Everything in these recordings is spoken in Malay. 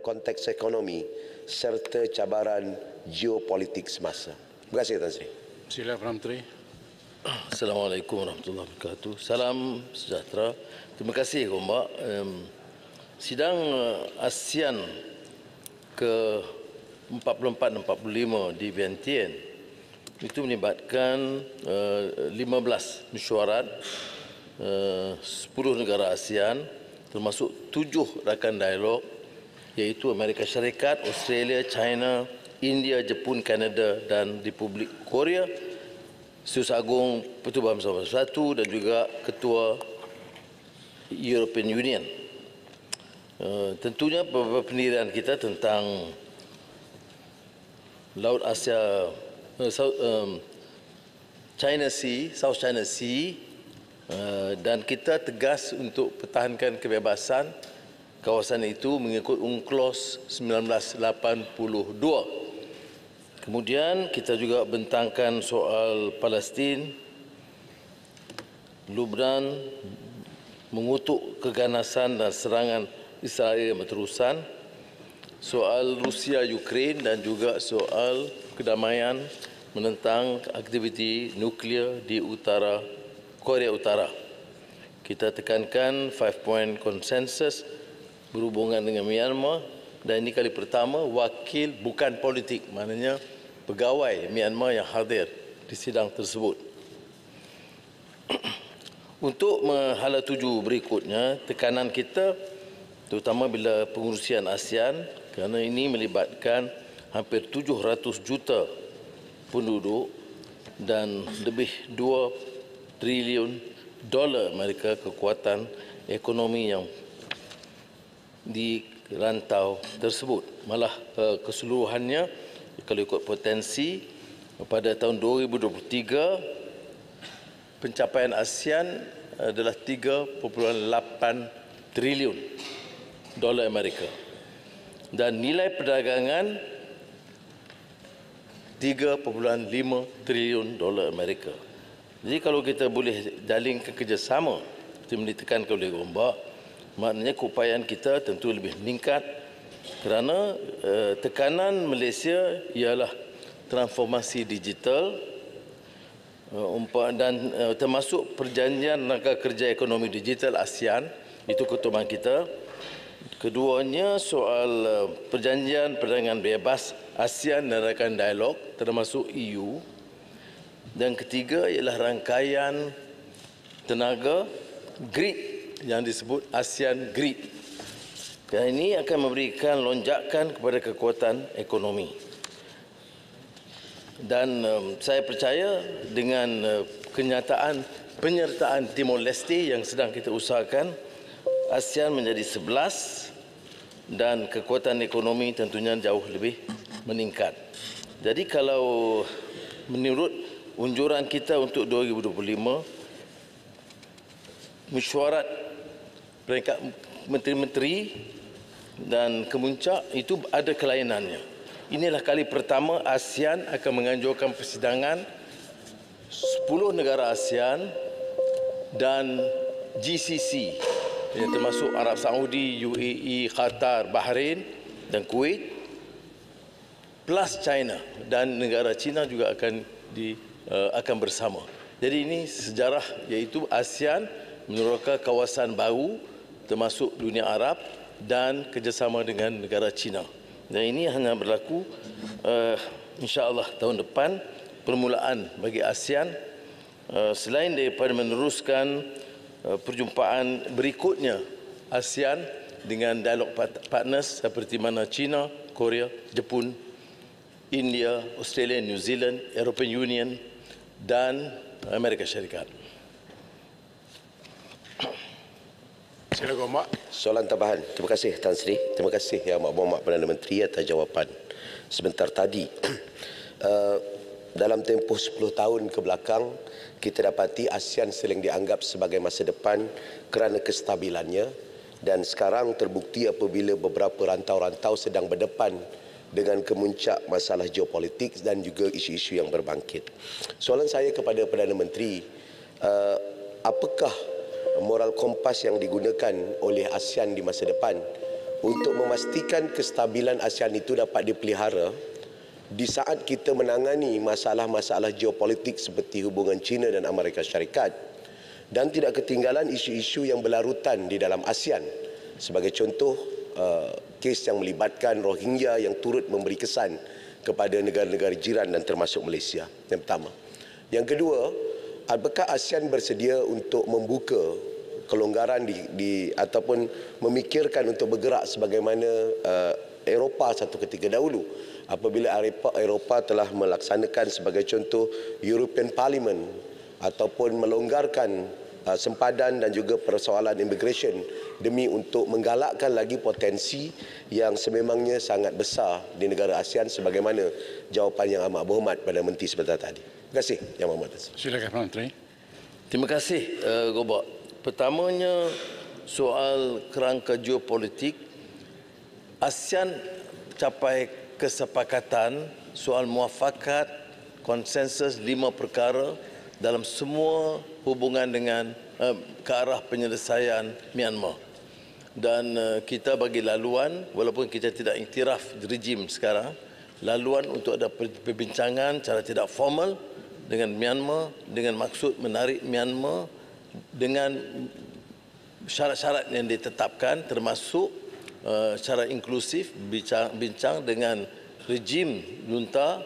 konteks ekonomi serta cabaran geopolitik semasa. Terima kasih, Tan Sri. Sila Perdana Menteri. Assalamualaikum warahmatullahi wabarakatuh. Salam sejahtera. Terima kasih, Gombak. Sidang ASEAN ke-44-45 di Vientiane itu melibatkan 15 mesyuarat 10 negara ASEAN termasuk 7 rakan dialog iaitu Amerika Syarikat, Australia, China, India, Jepun, Kanada dan Republik Korea, Setiausaha Agung Pertubuhan Bersama Bersatu dan juga Ketua European Union. Tentunya pendirian kita tentang Laut Asia, China Sea, South China Sea, dan kita tegas untuk pertahankan kebebasan kawasan itu mengikut UNCLOS 1982. Kemudian kita juga bentangkan soal Palestin, Lubnan, mengutuk keganasan dan serangan Israel yang berterusan, soal Rusia, Ukraine dan juga soal kedamaian menentang aktiviti nuklear di Korea Utara. Kita tekankan 5-point consensus berhubungan dengan Myanmar dan ini kali pertama wakil bukan politik, maknanya pegawai Myanmar yang hadir di sidang tersebut. Untuk menghala tuju berikutnya, tekanan kita terutama bila pengurusian ASEAN kerana ini melibatkan hampir 700 juta penduduk dan lebih 2 triliun dolar Amerika kekuatan ekonomi yang di rantau tersebut. Malah keseluruhannya kalau ikut potensi pada tahun 2023 pencapaian ASEAN adalah 3.8 triliun dolar Amerika dan nilai perdagangan 3.5 triliun dolar Amerika. Jadi kalau kita boleh jalinkan kerjasama seperti ditekankan oleh Gombak, maknanya keupayaan kita tentu lebih meningkat kerana tekanan Malaysia ialah transformasi digital dan termasuk perjanjian rangka kerja ekonomi digital ASEAN, itu ketutupan kita. Keduanya soal perjanjian perdagangan bebas ASEAN dan rakan dialog termasuk EU. Dan ketiga ialah rangkaian tenaga grid yang disebut ASEAN Grid. Dan ini akan memberikan lonjakan kepada kekuatan ekonomi. Dan saya percaya dengan kenyataan penyertaan Timor Leste yang sedang kita usahakan, ASEAN menjadi 11 dan kekuatan ekonomi tentunya jauh lebih meningkat. Jadi kalau menurut unjuran kita untuk 2025, mesyuarat peringkat menteri-menteri dan kemuncak itu ada kelainannya. Inilah kali pertama ASEAN akan menganjurkan persidangan 10 negara ASEAN dan GCC yang termasuk Arab Saudi, UAE, Qatar, Bahrain dan Kuwait plus China dan negara China juga akan bersama. Jadi ini sejarah iaitu ASEAN meneroka kawasan baru termasuk dunia Arab dan kerjasama dengan negara China. Dan ini hanya berlaku insya-Allah tahun depan permulaan bagi ASEAN selain daripada meneruskan perjumpaan berikutnya ASEAN dengan dialog partners seperti mana China, Korea, Jepun, India, Australia, New Zealand, European Union dan Amerika Syarikat. Sila Gombak. Soalan tambahan. Terima kasih Tan Sri. Terima kasih Yang Berhormat Perdana Menteri atas jawapan sebentar tadi. Dalam tempoh 10 tahun ke belakang, kita dapati ASEAN sering dianggap sebagai masa depan kerana kestabilannya dan sekarang terbukti apabila beberapa rantau-rantau sedang berdepan dengan kemuncak masalah geopolitik dan juga isu-isu yang berbangkit. Soalan saya kepada Perdana Menteri, apakah moral kompas yang digunakan oleh ASEAN di masa depan untuk memastikan kestabilan ASEAN itu dapat dipelihara di saat kita menangani masalah-masalah geopolitik seperti hubungan China dan Amerika Syarikat, dan tidak ketinggalan isu-isu yang berlarutan di dalam ASEAN. Sebagai contoh, kes yang melibatkan Rohingya yang turut memberi kesan kepada negara-negara jiran dan termasuk Malaysia. Yang pertama. Yang kedua, apakah ASEAN bersedia untuk membuka kelonggaran ataupun memikirkan untuk bergerak sebagaimana Eropah satu ketika dahulu, apabila Eropah telah melaksanakan sebagai contoh European Parliament ataupun melonggarkan sempadan dan juga persoalan immigration demi untuk menggalakkan lagi potensi yang sememangnya sangat besar di negara ASEAN sebagaimana jawapan yang amat berhormat pada Menteri sebentar tadi. Terima kasih Yang Berhormat. Silakan Perdana Menteri. Terima kasih, Gobak. Pertamanya, soal kerangka geopolitik, ASEAN capai kesepakatan soal muafakat konsensus 5 perkara dalam semua hubungan dengan ke arah penyelesaian Myanmar. Dan kita bagi laluan, walaupun kita tidak iktiraf rejim sekarang, laluan untuk ada perbincangan secara tidak formal dengan Myanmar dengan maksud menarik Myanmar dengan syarat-syarat yang ditetapkan, termasuk secara inklusif bincang dengan rejim junta,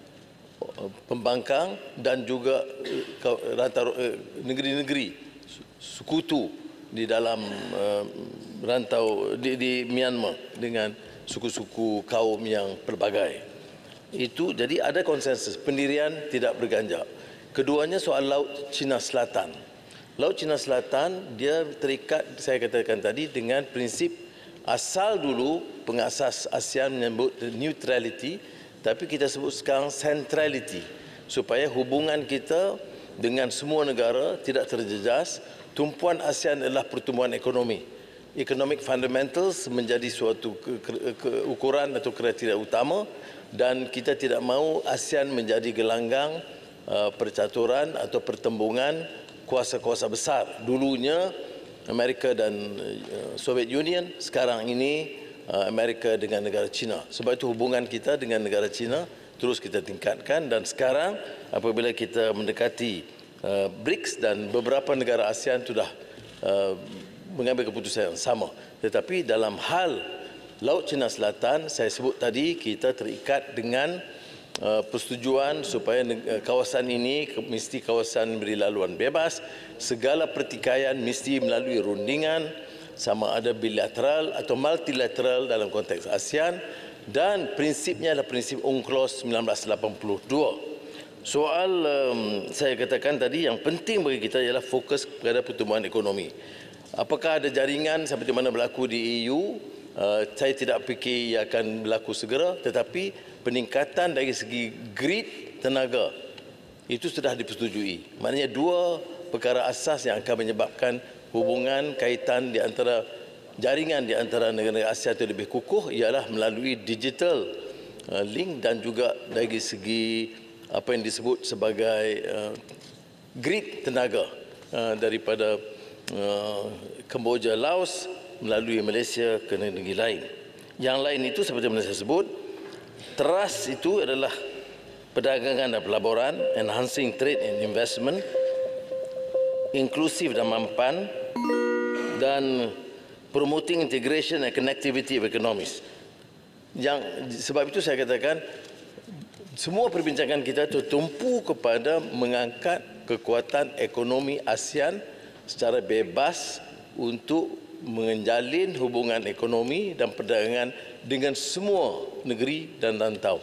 pembangkang dan juga negeri-negeri sekutu di dalam rantau di Myanmar dengan suku-suku kaum yang pelbagai. Itu jadi ada konsensus, pendirian tidak berganjak. Keduanya soal Laut Cina Selatan. Laut Cina Selatan dia terikat, saya katakan tadi, dengan prinsip asal dulu pengasas ASEAN menyebut neutrality, tapi kita sebut sekarang centrality, supaya hubungan kita dengan semua negara tidak terjejas. Tumpuan ASEAN adalah pertumbuhan ekonomi. Economic fundamentals menjadi suatu ukuran atau kriteria utama, dan kita tidak mahu ASEAN menjadi gelanggang percaturan atau pertembungan kuasa-kuasa besar. Dulunya Amerika dan Soviet Union, sekarang ini Amerika dengan negara China. Sebab itu hubungan kita dengan negara China terus kita tingkatkan, dan sekarang apabila kita mendekati BRICS dan beberapa negara ASEAN sudah mengambil keputusan yang sama. Tetapi dalam hal Laut Cina Selatan, saya sebut tadi kita terikat dengan persetujuan supaya kawasan ini mesti kawasan beri laluan bebas, segala pertikaian mesti melalui rundingan, sama ada bilateral atau multilateral dalam konteks ASEAN, dan prinsipnya adalah prinsip UNCLOS 1982. Soal saya katakan tadi, yang penting bagi kita ialah fokus kepada pertumbuhan ekonomi. Apakah ada jaringan seperti mana berlaku di EU? Saya tidak fikir ia akan berlaku segera, tetapi peningkatan dari segi grid tenaga itu sudah dipersetujui. Maknanya dua perkara asas yang akan menyebabkan hubungan kaitan di antara jaringan di antara negara-negara ASEAN itu lebih kukuh ialah melalui digital link dan juga dari segi apa yang disebut sebagai grid tenaga daripada Kemboja, Laos melalui Malaysia ke negeri lain. Yang lain itu seperti yang saya sebut, teras itu adalah perdagangan dan pelaburan, enhancing trade and investment, inklusif dan mampan, dan promoting integration and connectivity of economies. Sebab itu saya katakan semua perbincangan kita tertumpu kepada mengangkat kekuatan ekonomi ASEAN secara bebas untuk menjalin hubungan ekonomi dan perdagangan dengan semua negeri dan rantau.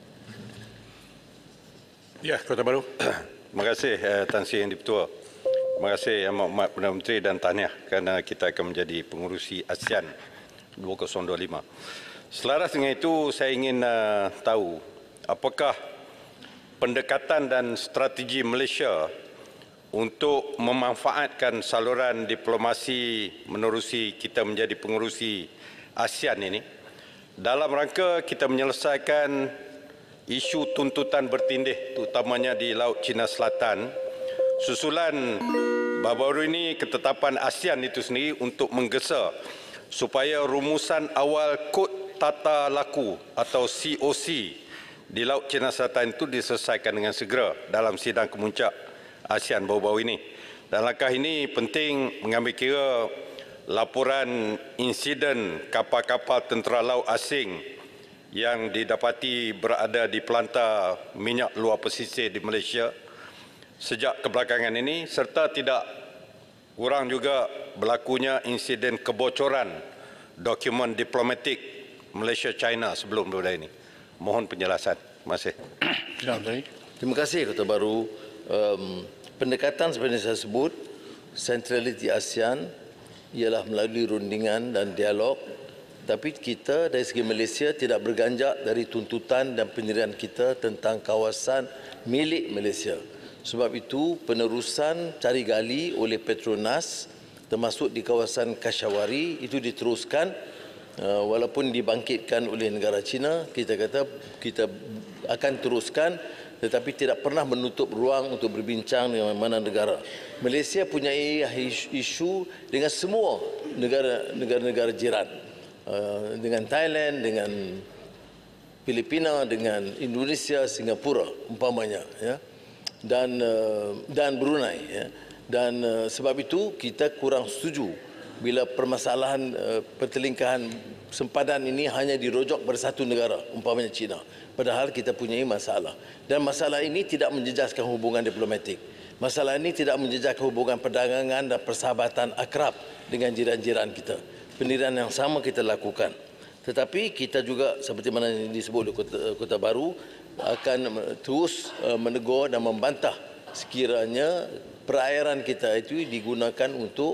Ya, Kota Baru. Terima kasih Tan Sri Yang Di-Pertua. Terima kasih Yang Berhormat Perdana Menteri dan tahniah kerana kita akan menjadi pengurusi ASEAN 2025. Selaras dengan itu, saya ingin tahu apakah pendekatan dan strategi Malaysia untuk memanfaatkan saluran diplomasi menerusi kita menjadi pengurusi ASEAN ini dalam rangka kita menyelesaikan isu tuntutan bertindih terutamanya di Laut Cina Selatan susulan baru-baru ini ketetapan ASEAN itu sendiri untuk menggesa supaya rumusan awal Kod Tata Laku atau COC di Laut Cina Selatan itu diselesaikan dengan segera dalam sidang kemuncak ASEAN baru-baru ini. Dan langkah ini penting mengambil kira laporan insiden kapal-kapal tentera laut asing yang didapati berada di pelantar minyak luar pesisir di Malaysia sejak kebelakangan ini, serta tidak kurang juga berlakunya insiden kebocoran dokumen diplomatik Malaysia-China sebelum daripada ini. Mohon penjelasan. Terima kasih. Perdana Menteri. Terima kasih Kota Baru. Pendekatan seperti yang saya sebut, sentraliti ASEAN ialah melalui rundingan dan dialog, tapi kita dari segi Malaysia tidak berganjak dari tuntutan dan pendirian kita tentang kawasan milik Malaysia. Sebab itu penerusan cari gali oleh Petronas termasuk di kawasan Kashawari itu diteruskan, walaupun dibangkitkan oleh negara China, kita kata kita akan teruskan, tetapi tidak pernah menutup ruang untuk berbincang dengan mana negara. Malaysia punya isu dengan semua negara-negara jiran, dengan Thailand, dengan Filipina, dengan Indonesia, Singapura umpamanya, ya, dan Brunei, ya. Dan sebab itu kita kurang setuju bila permasalahan pertelingkahan sempadan ini hanya dirojok pada satu negara, umpamanya China. Padahal kita punya masalah. Dan masalah ini tidak menjejaskan hubungan diplomatik. Masalah ini tidak menjejaskan hubungan perdagangan dan persahabatan akrab dengan jiran-jiran kita. Pendirian yang sama kita lakukan. Tetapi kita juga seperti mana disebut di Kota Baru akan terus menegur dan membantah sekiranya perairan kita itu digunakan untuk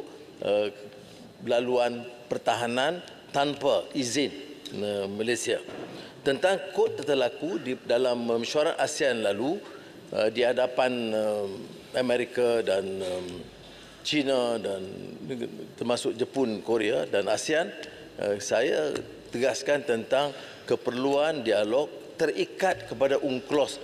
laluan pertahanan tanpa izin Malaysia. Tentang Kod Tata Laku dalam mesyuarat ASEAN lalu di hadapan Amerika dan China dan termasuk Jepun, Korea dan ASEAN, saya tegaskan tentang keperluan dialog terikat kepada UNCLOS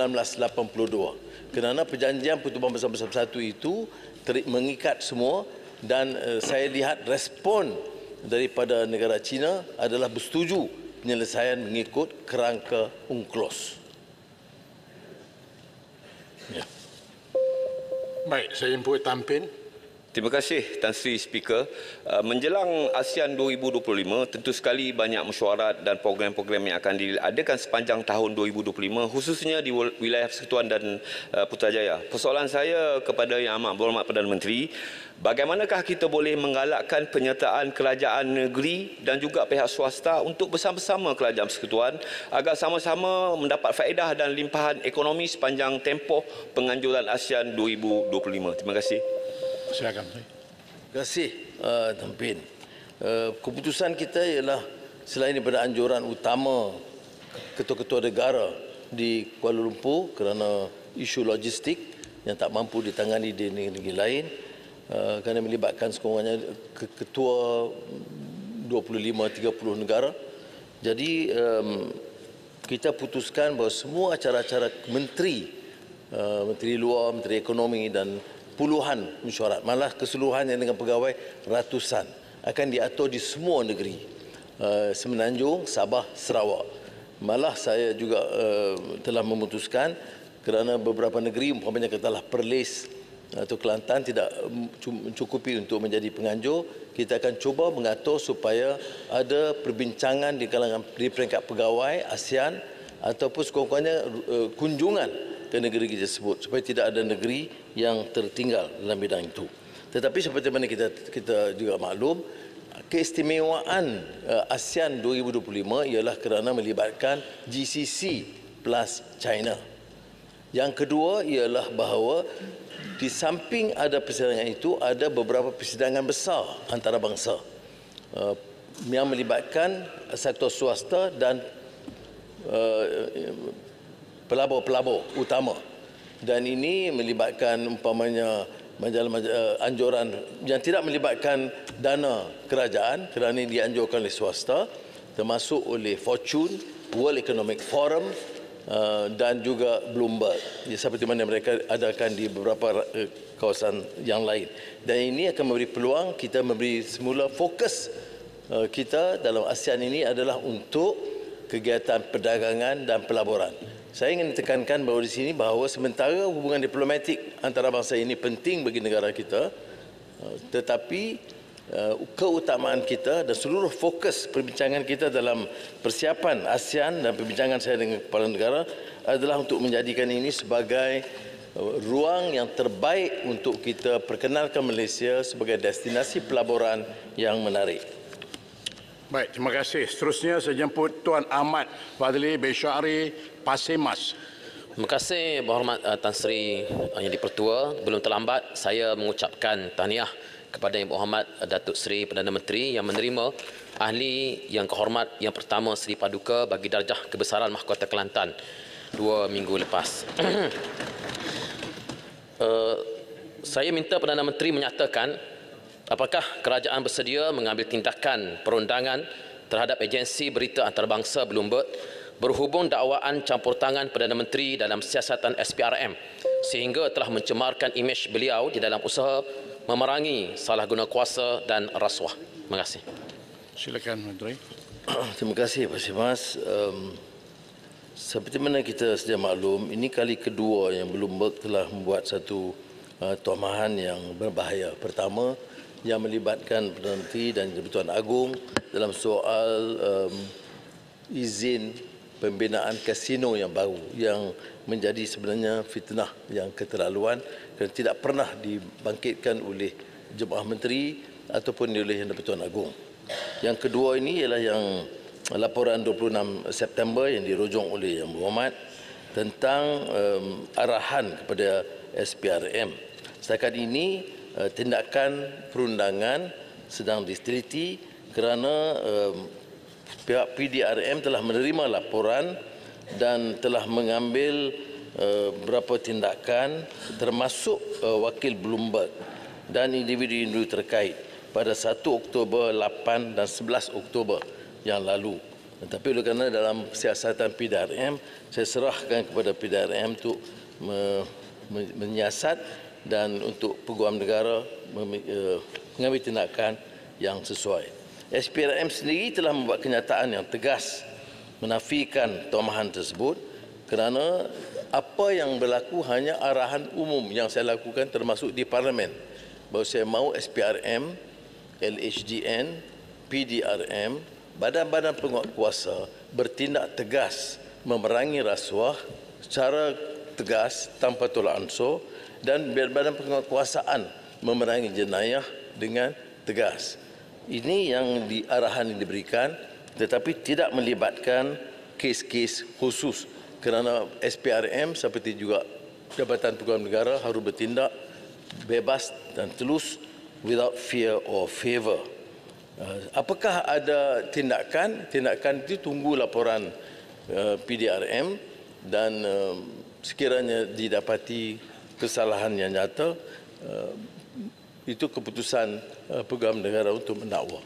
1982. Kerana perjanjian Pertubuhan Bersama Bersatu itu mengikat semua, dan saya lihat respon daripada negara China adalah bersetuju penyelesaian mengikut kerangka UNCLOS. Ya. Baik, saya input Tampin. Terima kasih Tan Sri Speaker. Menjelang ASEAN 2025, tentu sekali banyak mesyuarat dan program-program yang akan diadakan sepanjang tahun 2025, khususnya di wilayah Persekutuan dan Putrajaya. Persoalan saya kepada Yang Amat Berhormat Perdana Menteri, bagaimanakah kita boleh menggalakkan penyertaan kerajaan negeri dan juga pihak swasta untuk bersama-sama kerajaan persekutuan agar sama-sama mendapat faedah dan limpahan ekonomi sepanjang tempoh penganjuran ASEAN 2025. Terima kasih. Silakan. Terima kasih Tampin. Keputusan kita ialah selain daripada anjuran utama ketua-ketua negara di Kuala Lumpur kerana isu logistik yang tak mampu ditangani di negeri lain, kerana melibatkan sekurang-kurangnya ketua 25-30 negara. Jadi kita putuskan bahawa semua acara-acara menteri luar, menteri ekonomi dan puluhan mesyuarat, malah keseluruhannya dengan pegawai ratusan, akan diatur di semua negeri, Semenanjung, Sabah, Sarawak. Malah saya juga telah memutuskan kerana beberapa negeri umpamanya katalah Perlis atau Kelantan tidak mencukupi untuk menjadi penganjur, kita akan cuba mengatur supaya ada perbincangan di kalangan di peringkat pegawai ASEAN ataupun sekurang-kurangnya kunjungan ke negeri tersebut supaya tidak ada negeri yang tertinggal dalam bidang itu. Tetapi seperti mana kita juga maklum, keistimewaan ASEAN 2025 ialah kerana melibatkan GCC plus China. Yang kedua ialah bahawa di samping ada persidangan itu, ada beberapa persidangan besar antarabangsa yang melibatkan sektor swasta dan pelabur-pelabur utama, dan ini melibatkan umpamanya anjuran yang tidak melibatkan dana kerajaan kerana ini dianjurkan oleh swasta, termasuk oleh Fortune, World Economic Forum dan juga Bloomberg, seperti mana mereka adakan di beberapa kawasan yang lain. Dan ini akan memberi peluang kita memberi semula fokus kita dalam ASEAN ini adalah untuk kegiatan perdagangan dan pelaburan. Saya ingin tekankan bahawa di sini bahawa sementara hubungan diplomatik antarabangsa ini penting bagi negara kita, tetapi keutamaan kita dan seluruh fokus perbincangan kita dalam persiapan ASEAN dan perbincangan saya dengan kepala negara adalah untuk menjadikan ini sebagai ruang yang terbaik untuk kita perkenalkan Malaysia sebagai destinasi pelaburan yang menarik. Baik, terima kasih. Seterusnya saya jemput Tuan Ahmad Fadli Beshari Pasir Mas. Terima kasih Berhormat Tan Sri Yang di-Pertua. Belum terlambat saya mengucapkan tahniah kepada Yang Berhormat Datuk Seri Perdana Menteri yang menerima ahli yang kehormat yang pertama Seri Paduka bagi darjah kebesaran Mahkota Kelantan 2 minggu lepas. Saya minta Perdana Menteri menyatakan apakah kerajaan bersedia mengambil tindakan perundangan terhadap agensi berita antarabangsa Bloomberg berhubung dakwaan campur tangan Perdana Menteri dalam siasatan SPRM sehingga telah mencemarkan imej beliau di dalam usaha memerangi salah guna kuasa dan rasuah. Terima kasih. Silakan Menteri. Terima kasih Pak Mas. Seperti mana kita sedia maklum, ini kali kedua yang Bloomberg telah membuat satu tomahan yang berbahaya. Pertama, yang melibatkan Perdana Menteri dan Jabatan Agung dalam soal izin pembinaan kasino yang baru yang menjadi sebenarnya fitnah yang keterlaluan dan tidak pernah dibangkitkan oleh Jemaah Menteri ataupun oleh Jabatan Agung. Yang kedua ini ialah yang laporan 26 September yang dirujung oleh Yang Berhormat tentang arahan kepada SPRM. Setakat ini tindakan perundangan sedang diteliti kerana pihak PDRM telah menerima laporan dan telah mengambil beberapa tindakan termasuk wakil Bloomberg dan individu-individu terkait pada 1 Oktober, 8 dan 11 Oktober yang lalu. Tetapi oleh kerana dalam siasatan PDRM, saya serahkan kepada PDRM untuk menyiasat dan untuk peguam negara mengambil tindakan yang sesuai. SPRM sendiri telah membuat kenyataan yang tegas menafikan tomahan tersebut kerana apa yang berlaku hanya arahan umum yang saya lakukan termasuk di Parlimen bahawa saya mahu SPRM, LHDN, PDRM, badan-badan penguat kuasa bertindak tegas memerangi rasuah secara tegas tanpa tolak ansur dan badan penguatkuasaan memerangi jenayah dengan tegas. Ini yang arahan yang diberikan tetapi tidak melibatkan kes-kes khusus kerana SPRM seperti juga Jabatan Peguam Negara harus bertindak bebas dan telus without fear or favour. Apakah ada tindakan? Tindakan itu tunggu laporan PDRM dan sekiranya didapati kesalahan yang nyata, itu keputusan Peguam Negara untuk mendakwa.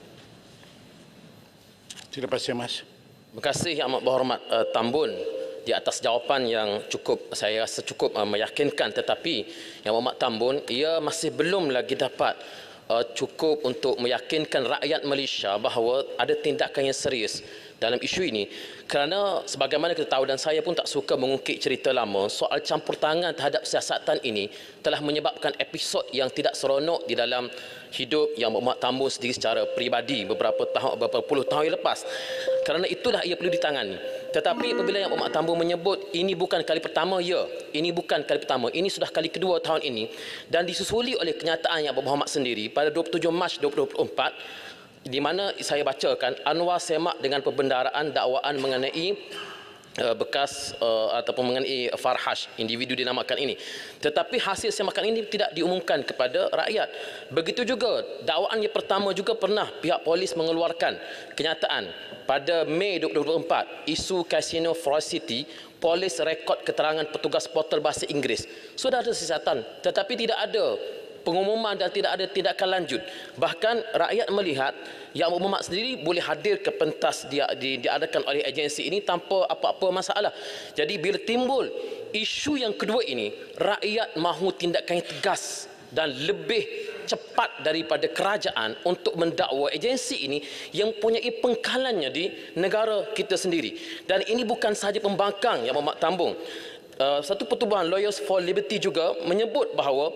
Terima kasih Mas. Terima kasih Yang Amat Berhormat Tambun di atas jawapan yang cukup, saya rasa cukup meyakinkan, tetapi Yang Berhormat Tambun, ia masih belum lagi dapat cukup untuk meyakinkan rakyat Malaysia bahawa ada tindakan yang serius dalam isu ini kerana sebagaimana kita tahu dan saya pun tak suka mengungkit cerita lama, soal campur tangan terhadap siasatan ini telah menyebabkan episod yang tidak seronok di dalam hidup Yang Berhormat Tambun sendiri secara peribadi beberapa puluh tahun yang lepas. Kerana itulah ia perlu ditangani. Tetapi apabila Yang Berhormat Tambun menyebut ini bukan kali pertama, ya, ini bukan kali pertama, ini sudah kali kedua tahun ini dan disusuli oleh kenyataan Yang Berhormat sendiri pada 27 Mac 2024 di mana saya bacakan Anwar semak dengan pembendaraan dakwaan mengenai bekas ataupun mengenai Farhash, individu dinamakan ini. Tetapi hasil semakan ini tidak diumumkan kepada rakyat. Begitu juga dakwaan yang pertama juga pernah pihak polis mengeluarkan kenyataan pada Mei 2024 isu Casino Forest City, polis rekod keterangan petugas portal bahasa Inggeris. Sudah ada siasatan tetapi tidak ada pengumuman dan tidak ada tindakan lanjut. Bahkan rakyat melihat Yang Berhormat sendiri boleh hadir ke pentas diadakan oleh agensi ini tanpa apa-apa masalah. Jadi bila timbul isu yang kedua ini, rakyat mahu tindakan yang tegas dan lebih cepat daripada kerajaan untuk mendakwa agensi ini yang mempunyai pengkalannya di negara kita sendiri. Dan ini bukan sahaja pembangkang Yang Berhormat Tambun. Satu pertubuhan Lawyers for Liberty juga menyebut bahawa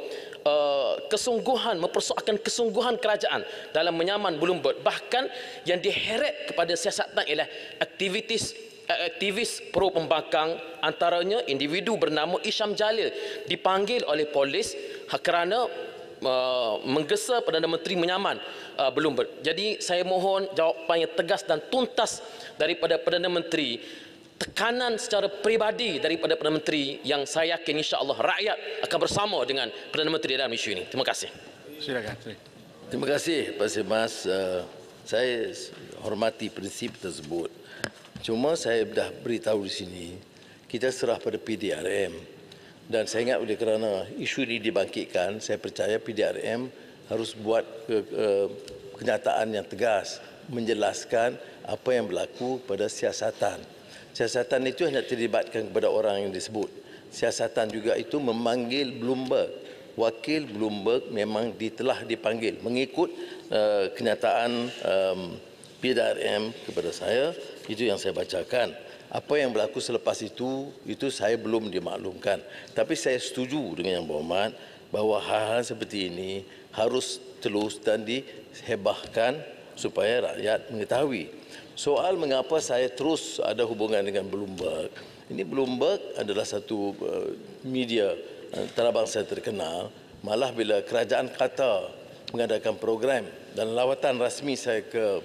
mempersoalkan kesungguhan kerajaan dalam menyaman Bloomberg. Bahkan yang diheret kepada siasatan ialah aktivis pro pembangkang, antaranya individu bernama Isham Jalil dipanggil oleh polis kerana menggesa Perdana Menteri menyaman Bloomberg. Jadi saya mohon jawapan yang tegas dan tuntas daripada Perdana Menteri, tekanan secara peribadi daripada Perdana Menteri yang saya yakin insya-Allah rakyat akan bersama dengan Perdana Menteri dalam isu ini. Terima kasih. Silakan. Terima kasih Pak Semas. Saya hormati prinsip tersebut. Cuma saya dah beritahu di sini, kita serah pada PDRM. Dan saya ingat oleh kerana isu ini dibangkitkan, saya percaya PDRM harus buat kenyataan yang tegas, menjelaskan apa yang berlaku pada siasatan. Siasatan itu hanya terlibatkan kepada orang yang disebut. Siasatan juga itu memanggil Bloomberg. Wakil Bloomberg memang telah dipanggil mengikut kenyataan PDRM kepada saya. Itu yang saya bacakan. Apa yang berlaku selepas itu saya belum dimaklumkan. Tapi saya setuju dengan Yang Berhormat bahawa hal-hal seperti ini harus terus dan dihebahkan supaya rakyat mengetahui. Soal mengapa saya terus ada hubungan dengan Bloomberg. Ini Bloomberg adalah satu media antarabangsa terkenal. Malah bila kerajaan Qatar mengadakan program dan lawatan rasmi saya ke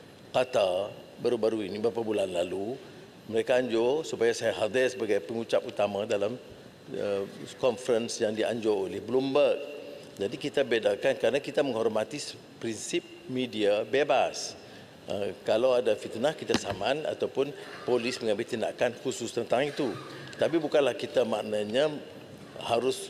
Qatar baru-baru ini beberapa bulan lalu, mereka anjur supaya saya hadir sebagai pengucap utama dalam conference yang dianjur oleh Bloomberg. Jadi kita bedakan kerana kita menghormati prinsip media bebas. Kalau ada fitnah kita saman ataupun polis mengambil tindakan khusus tentang itu. Tapi bukanlah kita maknanya harus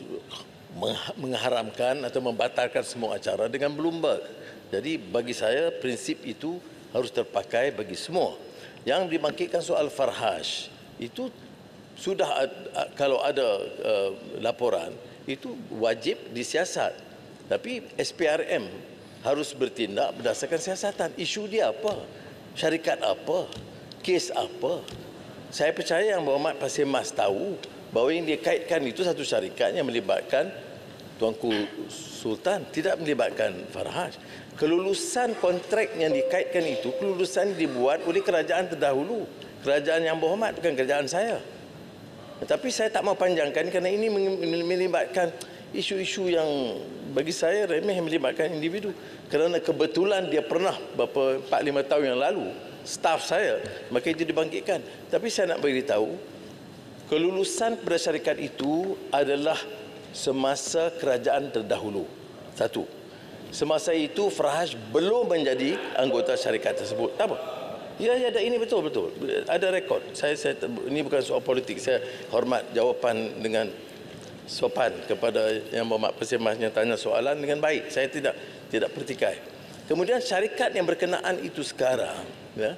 mengharamkan atau membatalkan semua acara dengan Bloomberg. Jadi bagi saya prinsip itu harus terpakai bagi semua. Yang dibangkitkan soal Farhaj itu sudah kalau ada laporan itu wajib disiasat. Tapi SPRM harus bertindak berdasarkan siasatan. Isu dia apa? Syarikat apa? Kes apa? Saya percaya Yang Berhormat Pak Semas tahu bahawa yang dikaitkan itu satu syarikat yang melibatkan Tuanku Sultan, tidak melibatkan Farhaj. Kelulusan kontrak yang dikaitkan itu, kelulusan dibuat oleh kerajaan terdahulu. Kerajaan Yang Berhormat, bukan kerajaan saya. Tetapi saya tak mau panjangkan kerana ini melibatkan isu-isu yang bagi saya remeh yang melibatkan individu. Kerana kebetulan dia pernah beberapa 4-5 tahun yang lalu staf saya, maka itu dibangkitkan. Tapi saya nak beritahu, kelulusan pada syarikat itu adalah semasa kerajaan terdahulu. Satu, semasa itu Farhaj belum menjadi anggota syarikat tersebut. Tak apa. Ya, ada ini betul. Ada rekod. Saya ini bukan soal politik. Saya hormat jawapan dengan sopan kepada Yang Berhormat Pak Semas yang tanya soalan dengan baik. Saya tidak pertikai. Kemudian syarikat yang berkenaan itu sekarang, ya,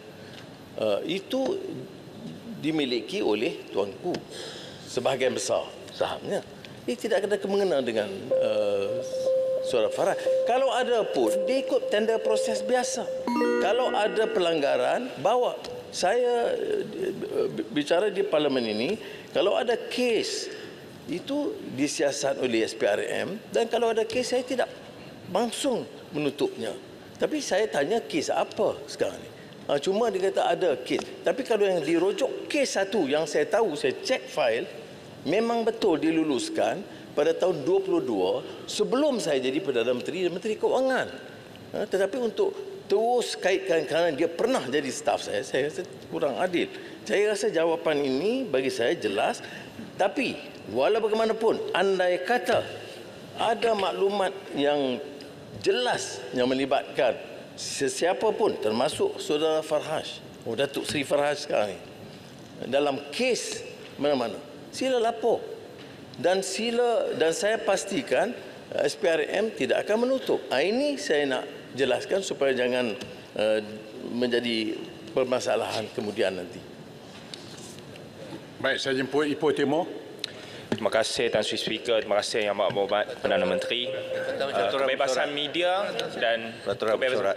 itu dimiliki oleh tuanku sebahagian besar sahamnya. Ini tidak ada kemengena dengan Saudara Farhaj. Kalau ada pun, dia ikut tender proses biasa. Kalau ada pelanggaran, bawa. Saya bicara di parlimen ini, kalau ada kes, itu disiasat oleh SPRM, dan kalau ada kes, saya tidak langsung menutupnya. Tapi saya tanya kes apa sekarang ni? Cuma dia kata ada kes. Tapi kalau yang dirujuk kes satu, yang saya tahu, saya cek file, memang betul diluluskan pada tahun 22 sebelum saya jadi Perdana Menteri dan Menteri Keuangan. Tetapi untuk terus kaitkan kerana dia pernah jadi staf saya rasa kurang adil. Saya rasa jawapan ini bagi saya jelas. Tapi walau bagaimanapun, andai kata ada maklumat yang jelas yang melibatkan sesiapa pun termasuk Saudara Farhaj, Datuk Seri Farhaj sekarang ni, dalam kes mana-mana, sila lapor. Dan saya pastikan SPRM tidak akan menutup. Ini saya nak jelaskan supaya jangan menjadi permasalahan kemudian nanti. Baik, saya jemput Ipoh Timur. Terima kasih Tan Sri Speaker, terima kasih Yang Amat Berhormat Perdana Menteri. Kebebasan media dan kebebasan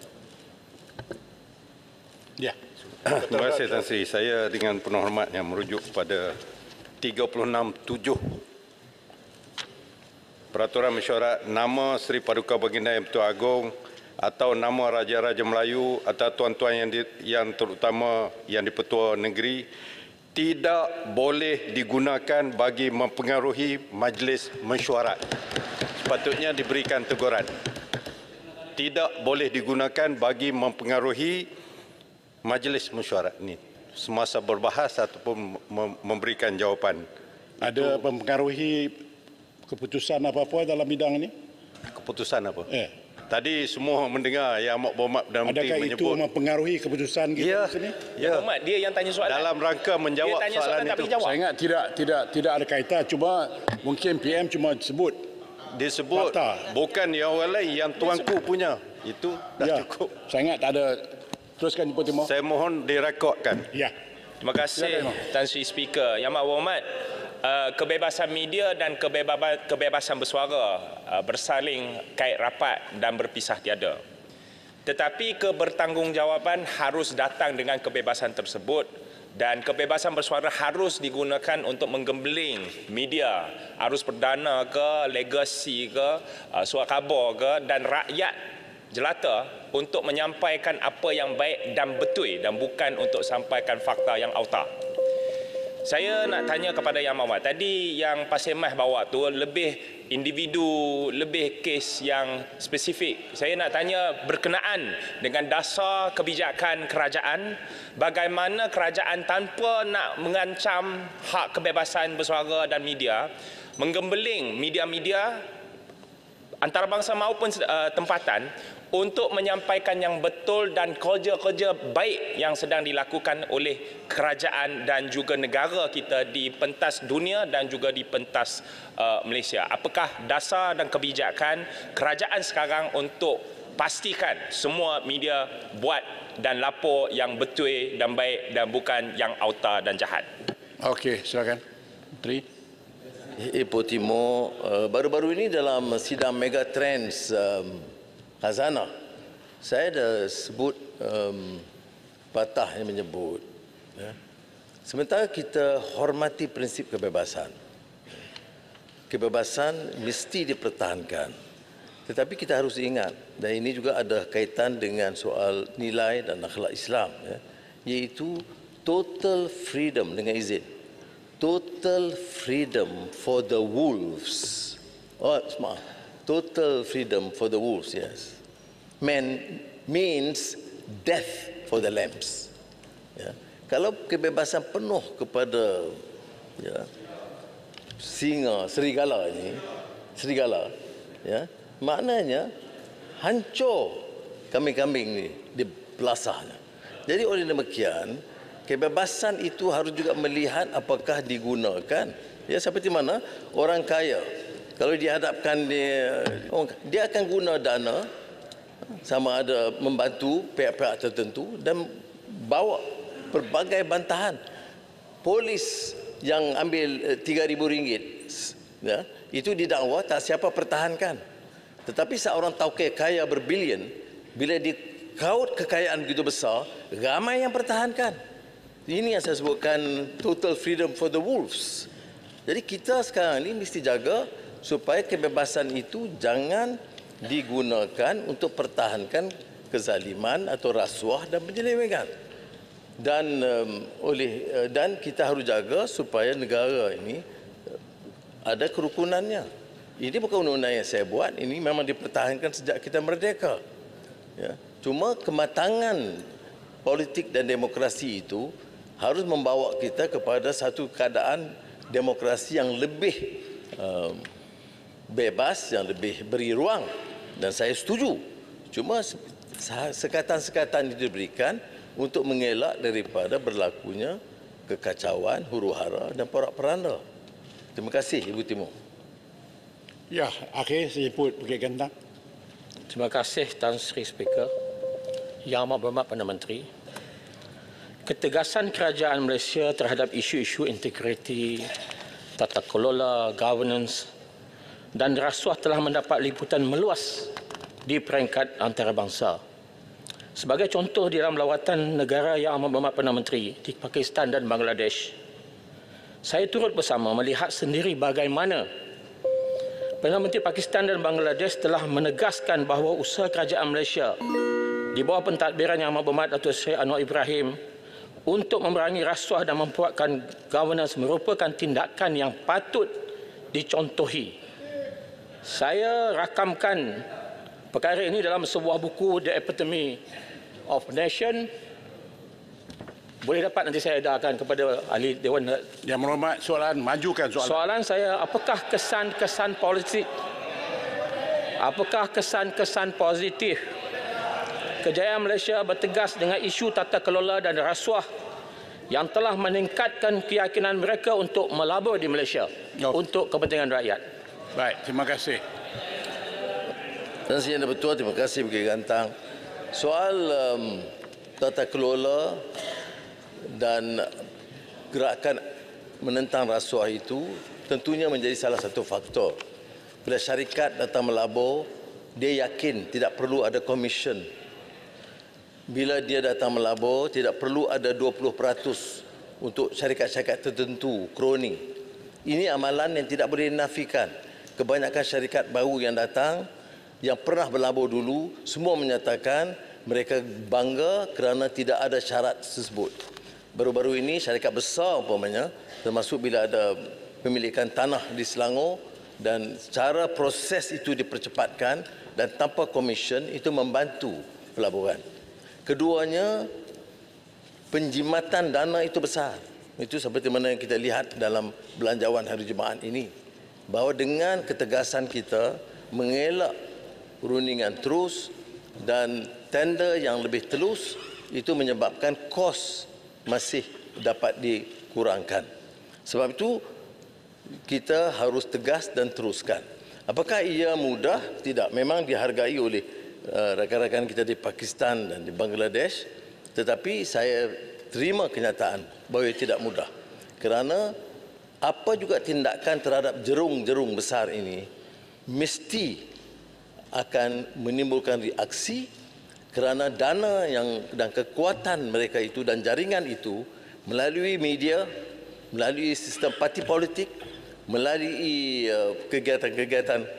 Ya. Terima kasih Tan Sri. Saya dengan penuh hormatnya merujuk pada 36(7) Peraturan Mesyuarat nama Seri Paduka Baginda Yang Pertua Agong atau nama Raja-Raja Melayu atau tuan-tuan yang terutama yang di-Pertua Negeri tidak boleh digunakan bagi mempengaruhi majlis mesyuarat. Sepatutnya diberikan teguran. Tidak boleh digunakan bagi mempengaruhi majlis mesyuarat ini semasa berbahas ataupun memberikan jawapan. Ada mempengaruhi keputusan apa-apa dalam bidang ini? Keputusan apa? Tadi semua mendengar Yang Amat Berhormat Perdana Menteri Adakah itu menyebut. mempengaruhi keputusan kita Ya, di sini? ya. Berhormat, dia yang tanya soalan. Dalam rangka menjawab Dia tanya soalan soalan tak itu. bagi jawab. Saya ingat tidak ada kaitan, cuma mungkin PM cuma sebut. Disebut Fakta. bukan yang orang lain, yang tuanku punya. Itu dah cukup. Saya ingat tak ada. Teruskan Jepun Timur. Saya mohon direkodkan. Ya. Terima kasih Tan Sri Speaker. Yang Amat Berhormat, kebebasan media dan kebebasan bersuara bersaling kait rapat dan berpisah tiada. Tetapi kebertanggungjawaban harus datang dengan kebebasan tersebut dan kebebasan bersuara harus digunakan untuk menggembeling media, arus perdana ke, legasi ke, surat khabar ke dan rakyat jelata untuk menyampaikan apa yang baik dan betul dan bukan untuk sampaikan fakta yang auta. Saya nak tanya kepada Yang Amat Berhormat, tadi yang Pasir Mas bawa tu lebih individu, lebih kes yang spesifik. Saya nak tanya berkenaan dengan dasar kebijakan kerajaan, bagaimana kerajaan tanpa nak mengancam hak kebebasan bersuara dan media, menggembeling media-media antarabangsa maupun tempatan untuk menyampaikan yang betul dan kerja-kerja baik yang sedang dilakukan oleh kerajaan dan juga negara kita di pentas dunia dan juga di pentas Malaysia. Apakah dasar dan kebijakan kerajaan sekarang untuk pastikan semua media buat dan lapor yang betul dan baik dan bukan yang auta dan jahat? Okey, silakan. Menteri. Ipoh Timur, baru-baru ini dalam sidang Megatrends Khazanah, saya dah sebut patah yang menyebut. Ya. Sementara kita hormati prinsip kebebasan. Kebebasan mesti dipertahankan. Tetapi kita harus ingat, dan ini juga ada kaitan dengan soal nilai dan akhlak Islam, ya, iaitu total freedom dengan izin. Total freedom for the wolves. Oh, maaf. Total freedom for the wolves, yes. Man means death for the lambs. Ya. Kalau kebebasan penuh kepada ya, singa, serigala ini, serigala, ya, maknanya hancur kambing-kambing ini di belasahnya. Jadi oleh demikian, kebebasan itu harus juga melihat apakah digunakan. Ya, seperti mana orang kaya, kalau dihadapkan dia akan guna dana sama ada membantu pihak-pihak tertentu dan bawa pelbagai bantahan. Polis yang ambil RM3,000, ya, itu didakwa tak siapa pertahankan. Tetapi seorang tauke kaya berbilion, bila dikaut kekayaan begitu besar, ramai yang pertahankan. Ini yang saya sebutkan total freedom for the wolves. Jadi kita sekarang ini mesti jaga supaya kebebasan itu jangan digunakan untuk pertahankan kezaliman atau rasuah dan penyelewengan. Dan kita harus jaga supaya negara ini ada kerukunannya. Ini bukan undang-undang yang saya buat, ini memang dipertahankan sejak kita merdeka. Ya. Cuma kematangan politik dan demokrasi itu harus membawa kita kepada satu keadaan demokrasi yang lebih bebas, yang lebih beri ruang, dan saya setuju. Cuma sekatan-sekatan itu diberikan untuk mengelak daripada berlakunya kekacauan, huru-hara dan porak-poranda. Terima kasih Ibu Timur. Ya, akhir saya jemput Bukit Gantang. Terima kasih Tan Sri Speaker. Yang Amat Berhormat Perdana Menteri, ketegasan kerajaan Malaysia terhadap isu-isu integriti tata kelola, governance dan rasuah telah mendapat liputan meluas di peringkat antarabangsa. Sebagai contoh di dalam lawatan negara Yang Amat Berhormat Perdana Menteri di Pakistan dan Bangladesh, saya turut bersama melihat sendiri bagaimana Perdana Menteri Pakistan dan Bangladesh telah menegaskan bahawa usaha kerajaan Malaysia di bawah pentadbiran Yang Amat Berhormat Datuk Seri Anwar Ibrahim untuk memerangi rasuah dan mempuatkan governance merupakan tindakan yang patut dicontohi. Saya rakamkan perkara ini dalam sebuah buku The Epitome of Nation. Boleh dapat nanti saya edarkan kepada ahli Dewan. Yang Berhormat, soalan, majukan soalan. Soalan saya, apakah kesan-kesan politik, apakah kesan-kesan positif kejayaan Malaysia bertegas dengan isu tata kelola dan rasuah yang telah meningkatkan keyakinan mereka untuk melabur di Malaysia untuk kepentingan rakyat? Baik, terima kasih. Tan Sri Yang Di-Pertua, terima kasih Bukit Gantang. Soal tata kelola dan gerakan menentang rasuah itu tentunya menjadi salah satu faktor. Bila syarikat datang melabur, dia yakin tidak perlu ada komisen. Bila dia datang melabur, tidak perlu ada 20% untuk syarikat-syarikat tertentu, kroni. Ini amalan yang tidak boleh dinafikan. Kebanyakan syarikat baru yang datang, yang pernah berlabur dulu, semua menyatakan mereka bangga kerana tidak ada syarat tersebut. Baru-baru ini syarikat besar umpamanya, termasuk bila ada pemilikan tanah di Selangor dan cara proses itu dipercepatkan dan tanpa komisen, itu membantu pelaburan. Keduanya, penjimatan dana itu besar. Itu seperti mana yang kita lihat dalam belanjawan hari Jumaat ini. Bahawa dengan ketegasan kita mengelak perundingan terus dan tender yang lebih telus, itu menyebabkan kos masih dapat dikurangkan. Sebab itu kita harus tegas dan teruskan. Apakah ia mudah? Tidak. Memang dihargai oleh rakan-rakan kita di Pakistan dan di Bangladesh, tetapi saya terima kenyataan bahawa ia tidak mudah. Kerana apa juga tindakan terhadap jerung-jerung besar ini mesti akan menimbulkan reaksi kerana dana yang dan kekuatan mereka itu dan jaringan itu melalui media, melalui sistem parti politik, melalui kegiatan-kegiatan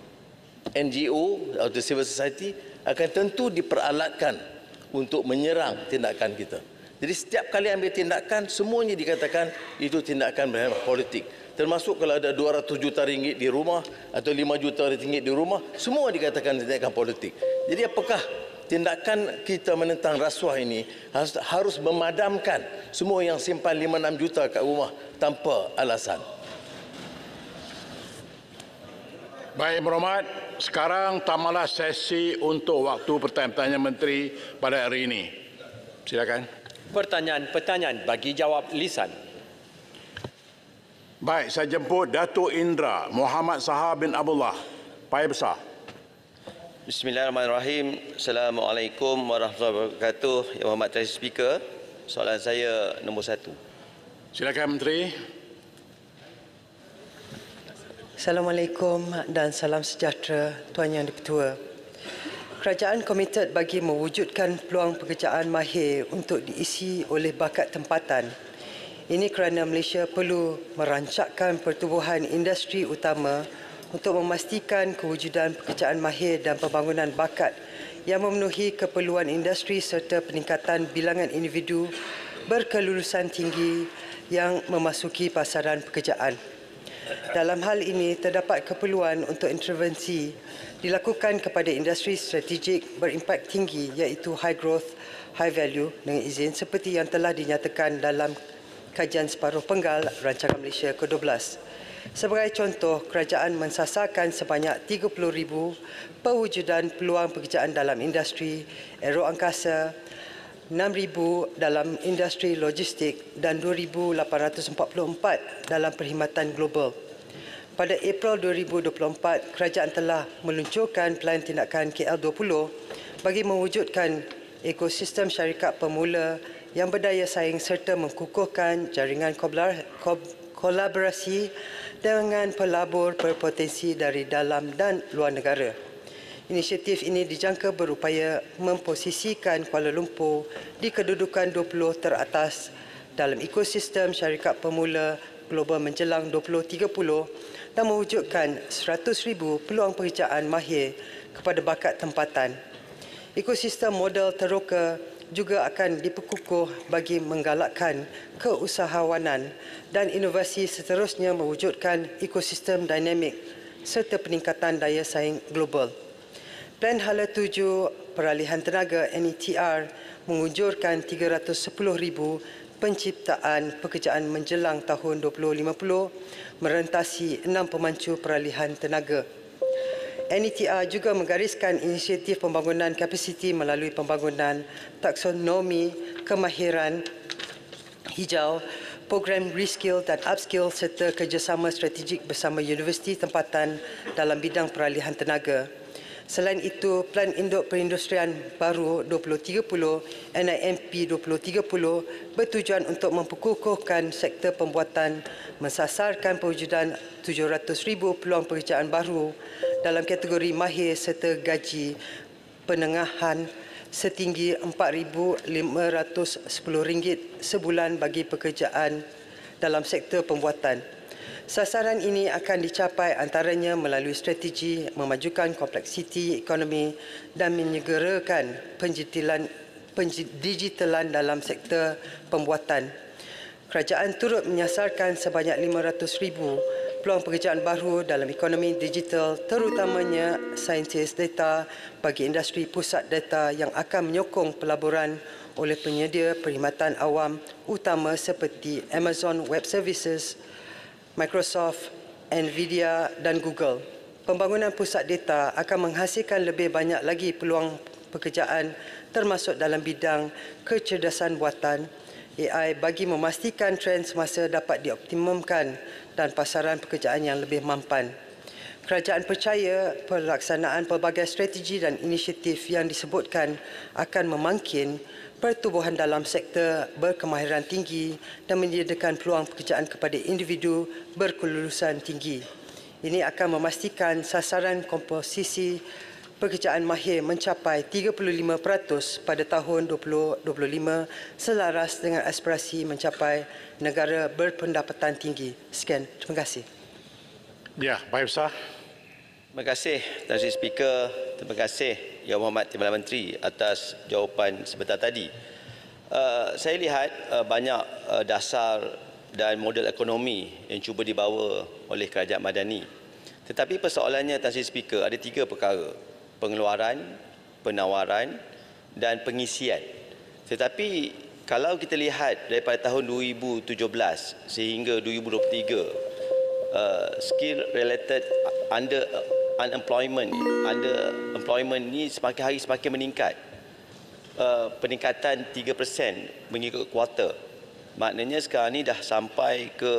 NGO atau civil society akan tentu diperalatkan untuk menyerang tindakan kita. Jadi setiap kali ambil tindakan, semuanya dikatakan itu tindakan berhadap politik. Termasuk kalau ada 200 juta ringgit di rumah atau 5 juta ringgit di rumah, semua dikatakan tindakan politik. Jadi apakah tindakan kita menentang rasuah ini harus memadamkan semua yang simpan 5-6 juta kat rumah tanpa alasan? Baik, Berhormat. Sekarang tamalah sesi untuk waktu pertanyaan-pertanyaan Menteri pada hari ini. Silakan. Pertanyaan bagi jawab lisan. Baik, saya jemput Datuk Indra Muhammad Sahar bin Abdullah. Paya Besar. Bismillahirrahmanirrahim. Assalamualaikum warahmatullahi wabarakatuh. Yang Berhormat Tuan Speaker, soalan saya nombor 1. Silakan Menteri. Assalamualaikum dan salam sejahtera Tuan Yang Di-Pertua. Kerajaan komited bagi mewujudkan peluang pekerjaan mahir untuk diisi oleh bakat tempatan. Ini kerana Malaysia perlu merancakkan pertubuhan industri utama untuk memastikan kewujudan pekerjaan mahir dan pembangunan bakat yang memenuhi keperluan industri serta peningkatan bilangan individu berkelulusan tinggi yang memasuki pasaran pekerjaan. Dalam hal ini, terdapat keperluan untuk intervensi dilakukan kepada industri strategik berimpak tinggi iaitu high growth, high value dengan izin seperti yang telah dinyatakan dalam kajian separuh penggal Rancangan Malaysia ke-12. Sebagai contoh, kerajaan mensasarkan sebanyak 30,000 perwujudan peluang pekerjaan dalam industri aeroangkasa, 6,000 dalam industri logistik dan 2,844 dalam perkhidmatan global. Pada April 2024, kerajaan telah meluncurkan Pelan Tindakan KL20 bagi mewujudkan ekosistem syarikat pemula yang berdaya saing serta mengukuhkan jaringan kolaborasi dengan pelabur berpotensi dari dalam dan luar negara. Inisiatif ini dijangka berupaya memposisikan Kuala Lumpur di kedudukan 20 teratas dalam ekosistem syarikat pemula global menjelang 2030 dan mewujudkan 100,000 peluang pekerjaan mahir kepada bakat tempatan. Ekosistem model teroka juga akan diperkukuh bagi menggalakkan keusahawanan dan inovasi seterusnya mewujudkan ekosistem dinamik serta peningkatan daya saing global. Plan Hala 7 Peralihan Tenaga NETR mengunjurkan 310,000 penciptaan pekerjaan menjelang tahun 2050 merentasi 6 pemancu peralihan tenaga. NETR juga menggariskan inisiatif pembangunan kapasiti melalui pembangunan taksonomi kemahiran hijau, program reskill dan upskill serta kerjasama strategik bersama universiti tempatan dalam bidang peralihan tenaga. Selain itu, Plan Induk Perindustrian Baru 2030 NIMP 2030 bertujuan untuk memperkukuhkan sektor pembuatan, mensasarkan perwujudan 700,000 peluang pekerjaan baru dalam kategori mahir serta gaji penengahan setinggi RM4,510 sebulan bagi pekerjaan dalam sektor pembuatan. Sasaran ini akan dicapai antaranya melalui strategi memajukan kompleksiti ekonomi dan menyegerakan pendigitalan dalam sektor pembuatan. Kerajaan turut menyasarkan sebanyak 500,000 peluang pekerjaan baru dalam ekonomi digital, terutamanya saintis data bagi industri pusat data yang akan menyokong pelaburan oleh penyedia perkhidmatan awam utama seperti Amazon Web Services, Microsoft, Nvidia dan Google. Pembangunan pusat data akan menghasilkan lebih banyak lagi peluang pekerjaan termasuk dalam bidang kecerdasan buatan AI bagi memastikan trend semasa dapat dioptimumkan dan pasaran pekerjaan yang lebih mampan. Kerajaan percaya pelaksanaan pelbagai strategi dan inisiatif yang disebutkan akan memangkin pertubuhan dalam sektor berkemahiran tinggi dan menyediakan peluang pekerjaan kepada individu berkelulusan tinggi. Ini akan memastikan sasaran komposisi pekerjaan mahir mencapai 35% pada tahun 2025 selaras dengan aspirasi mencapai negara berpendapatan tinggi. Sekian, terima kasih. Ya, baik besar. Terima kasih Tan Sri Speaker. Terima kasih Yang Berhormat Timbalan Menteri atas jawapan sebentar tadi. Saya lihat banyak dasar dan model ekonomi yang cuba dibawa oleh Kerajaan Madani. Tetapi persoalannya Tan Sri Speaker ada 3 perkara. Pengeluaran, penawaran dan pengisian. Tetapi kalau kita lihat daripada tahun 2017 sehingga 2023, skill related underemployment ni semakin hari semakin meningkat. Peningkatan 3% mengikut kuarter. Maknanya sekarang ni dah sampai ke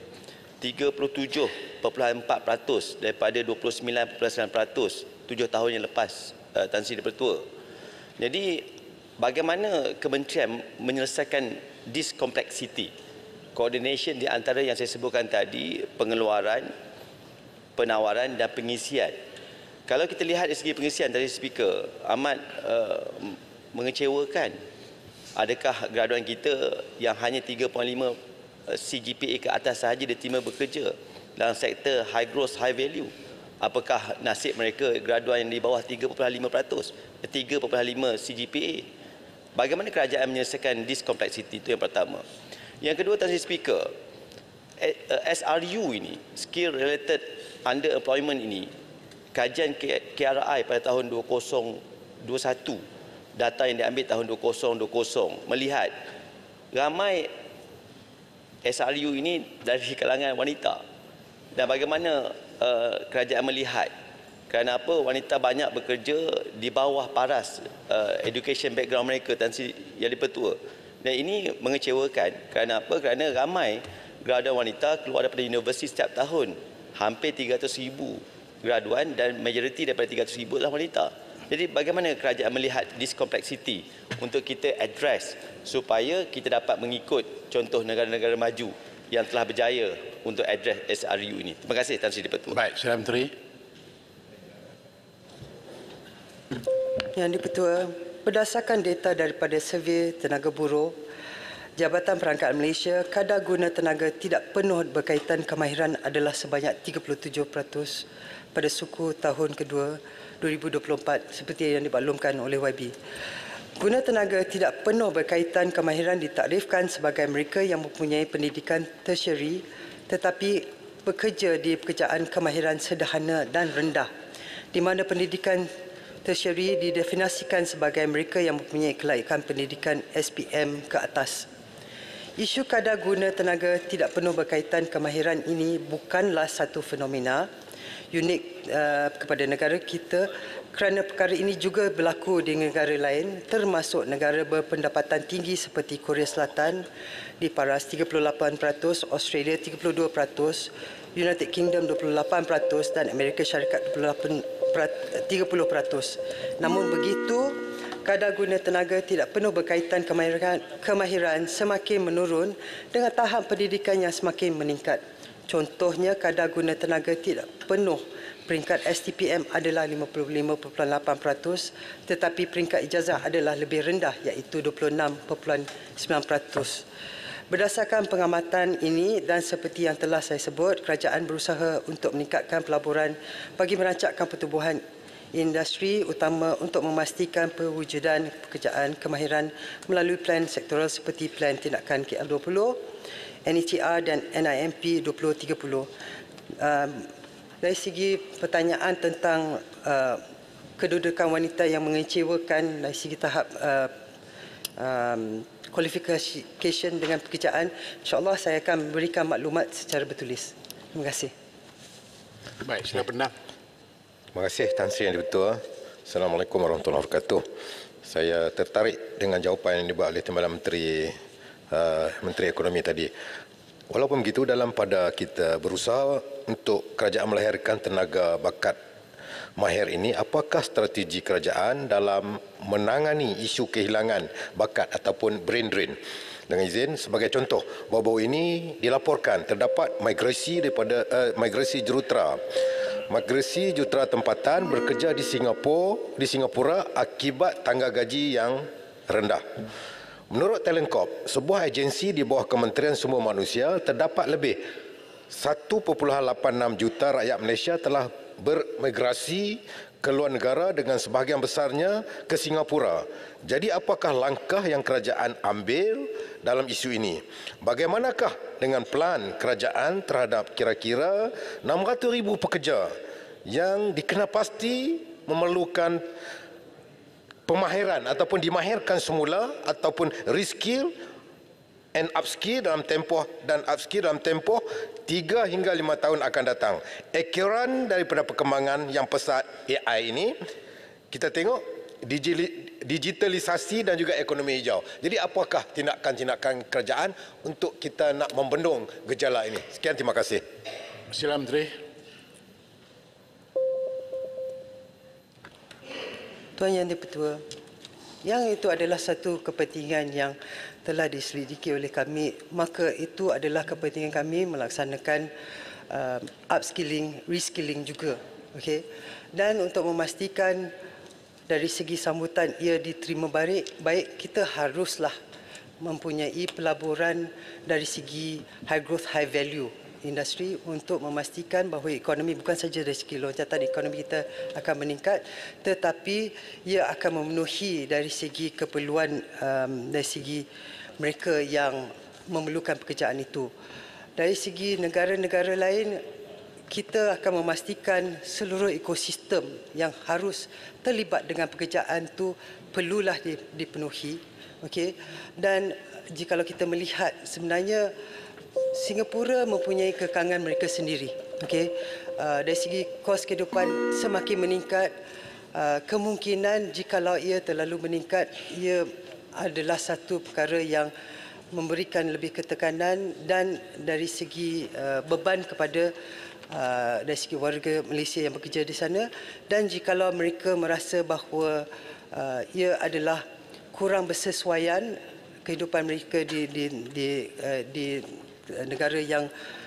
37.4% daripada 29.9% 7 tahun yang lepas Tan Sri Dipertua. Jadi bagaimana kementerian menyelesaikan this complexity? Coordination di antara yang saya sebutkan tadi, pengeluaran, penawaran dan pengisian. Kalau kita lihat dari segi pengisian dari speaker, amat mengecewakan. Adakah graduan kita yang hanya 3.5 CGPA ke atas sahaja diterima bekerja dalam sektor high growth, high value? Apakah nasib mereka graduan yang di bawah 3.5 CGPA? Bagaimana kerajaan menyelesaikan this complexity? Itu yang pertama. Yang kedua, Tan Sri Speaker, SRU ini, skill related underemployment ini, kajian KRI pada tahun 2021, data yang diambil tahun 2020 melihat ramai SRU ini dari kalangan wanita. Dan bagaimana kerajaan melihat kerana apa wanita banyak bekerja di bawah paras education background mereka Tan Sri Yang Dipertua. Dan ini mengecewakan kerana apa? Kerana ramai graduan wanita keluar daripada universiti setiap tahun. Hampir 300,000 graduan dan majoriti daripada 300,000 adalah wanita. Jadi bagaimana kerajaan melihat this complexity untuk kita address supaya kita dapat mengikut contoh negara-negara maju yang telah berjaya untuk address SRU ini. Terima kasih Tan Sri Di-Pertua. Baik, Sila Menteri. Yang di-Pertua, berdasarkan data daripada survei tenaga buruh Jabatan Perangkat Malaysia, kadar guna tenaga tidak penuh berkaitan kemahiran adalah sebanyak 37% pada suku tahun kedua 2024 seperti yang dimaklumkan oleh YB. Guna tenaga tidak penuh berkaitan kemahiran ditakrifkan sebagai mereka yang mempunyai pendidikan tertiary tetapi bekerja di pekerjaan kemahiran sederhana dan rendah, di mana pendidikan tertiary didefinisikan sebagai mereka yang mempunyai kelaikan pendidikan SPM ke atas. Isu kadar guna tenaga tidak penuh berkaitan kemahiran ini bukanlah satu fenomena unik kepada negara kita kerana perkara ini juga berlaku di negara lain termasuk negara berpendapatan tinggi seperti Korea Selatan di paras 38%, Australia 32%, United Kingdom 28% dan Amerika Syarikat 30%. Namun begitu, kadar guna tenaga tidak penuh berkaitan kemahiran semakin menurun dengan tahap pendidikan yang semakin meningkat. Contohnya, kadar guna tenaga tidak penuh peringkat STPM adalah 55.8%, tetapi peringkat ijazah adalah lebih rendah iaitu 26.9%. Berdasarkan pengamatan ini dan seperti yang telah saya sebut, kerajaan berusaha untuk meningkatkan pelaburan bagi merancangkan pertumbuhan industri utama untuk memastikan perwujudan pekerjaan kemahiran melalui plan sektoral seperti Plan Tindakan KL20, NETR dan NIMP 2030. Dari segi pertanyaan tentang kedudukan wanita yang mengecewakan dari segi tahap qualification dengan pekerjaan, insya-Allah saya akan berikan maklumat secara bertulis. Terima kasih. Baik, sila Pendang. Terima kasih Tan Sri Yang Di-Pertua. Assalamualaikum warahmatullahi wabarakatuh. Saya tertarik dengan jawapan yang dibuat oleh Timbalan Menteri Ekonomi tadi. Walaupun begitu, dalam pada kita berusaha untuk kerajaan melahirkan tenaga bakat mahir ini, apakah strategi kerajaan dalam menangani isu kehilangan bakat ataupun brain drain? Dengan izin, sebagai contoh, baru-baru ini dilaporkan terdapat migrasi jurutera. Migrasi jurutera tempatan bekerja di Singapura akibat tangga gaji yang rendah. Menurut Talent Corp, sebuah agensi di bawah Kementerian Sumber Manusia, terdapat lebih 1.86 juta rakyat Malaysia telah bermigrasi ke luar negara dengan sebahagian besarnya ke Singapura. Jadi apakah langkah yang kerajaan ambil dalam isu ini? Bagaimanakah dengan plan kerajaan terhadap kira-kira 600,000 pekerja yang dikenal pasti memerlukan pemahiran ataupun dimahirkan semula ataupun reskill and upskill dalam tempoh 3 hingga 5 tahun akan datang. Akiran daripada perkembangan yang pesat AI ini, kita tengok digitalisasi dan juga ekonomi hijau. Jadi apakah tindakan-tindakan kerajaan untuk kita nak membendung gejala ini? Sekian, terima kasih. Sila Menteri. Tuan Yang Di-Pertua, yang itu adalah satu kepentingan yang telah diselidiki oleh kami, maka itu adalah kepentingan kami melaksanakan upskilling, reskilling juga. Okay? Dan untuk memastikan dari segi sambutan ia diterima baik, kita haruslah mempunyai pelaburan dari segi high growth, high value industri untuk memastikan bahawa ekonomi bukan saja dari segi loncatan ekonomi kita akan meningkat, tetapi ia akan memenuhi dari segi keperluan dari segi mereka yang memerlukan pekerjaan itu. Dari segi negara-negara lain, kita akan memastikan seluruh ekosistem yang harus terlibat dengan pekerjaan itu perlulah dipenuhi. Okay? Dan jikalau kita melihat sebenarnya Singapura mempunyai kekangan mereka sendiri. Okay? Dari segi kos kehidupan semakin meningkat, kemungkinan jikalau ia terlalu meningkat, ia adalah satu perkara yang memberikan lebih ketekanan dan dari segi beban kepada dari segi warga Malaysia yang bekerja di sana, dan jikalau mereka merasa bahawa ia adalah kurang bersesuaian kehidupan mereka di negara yang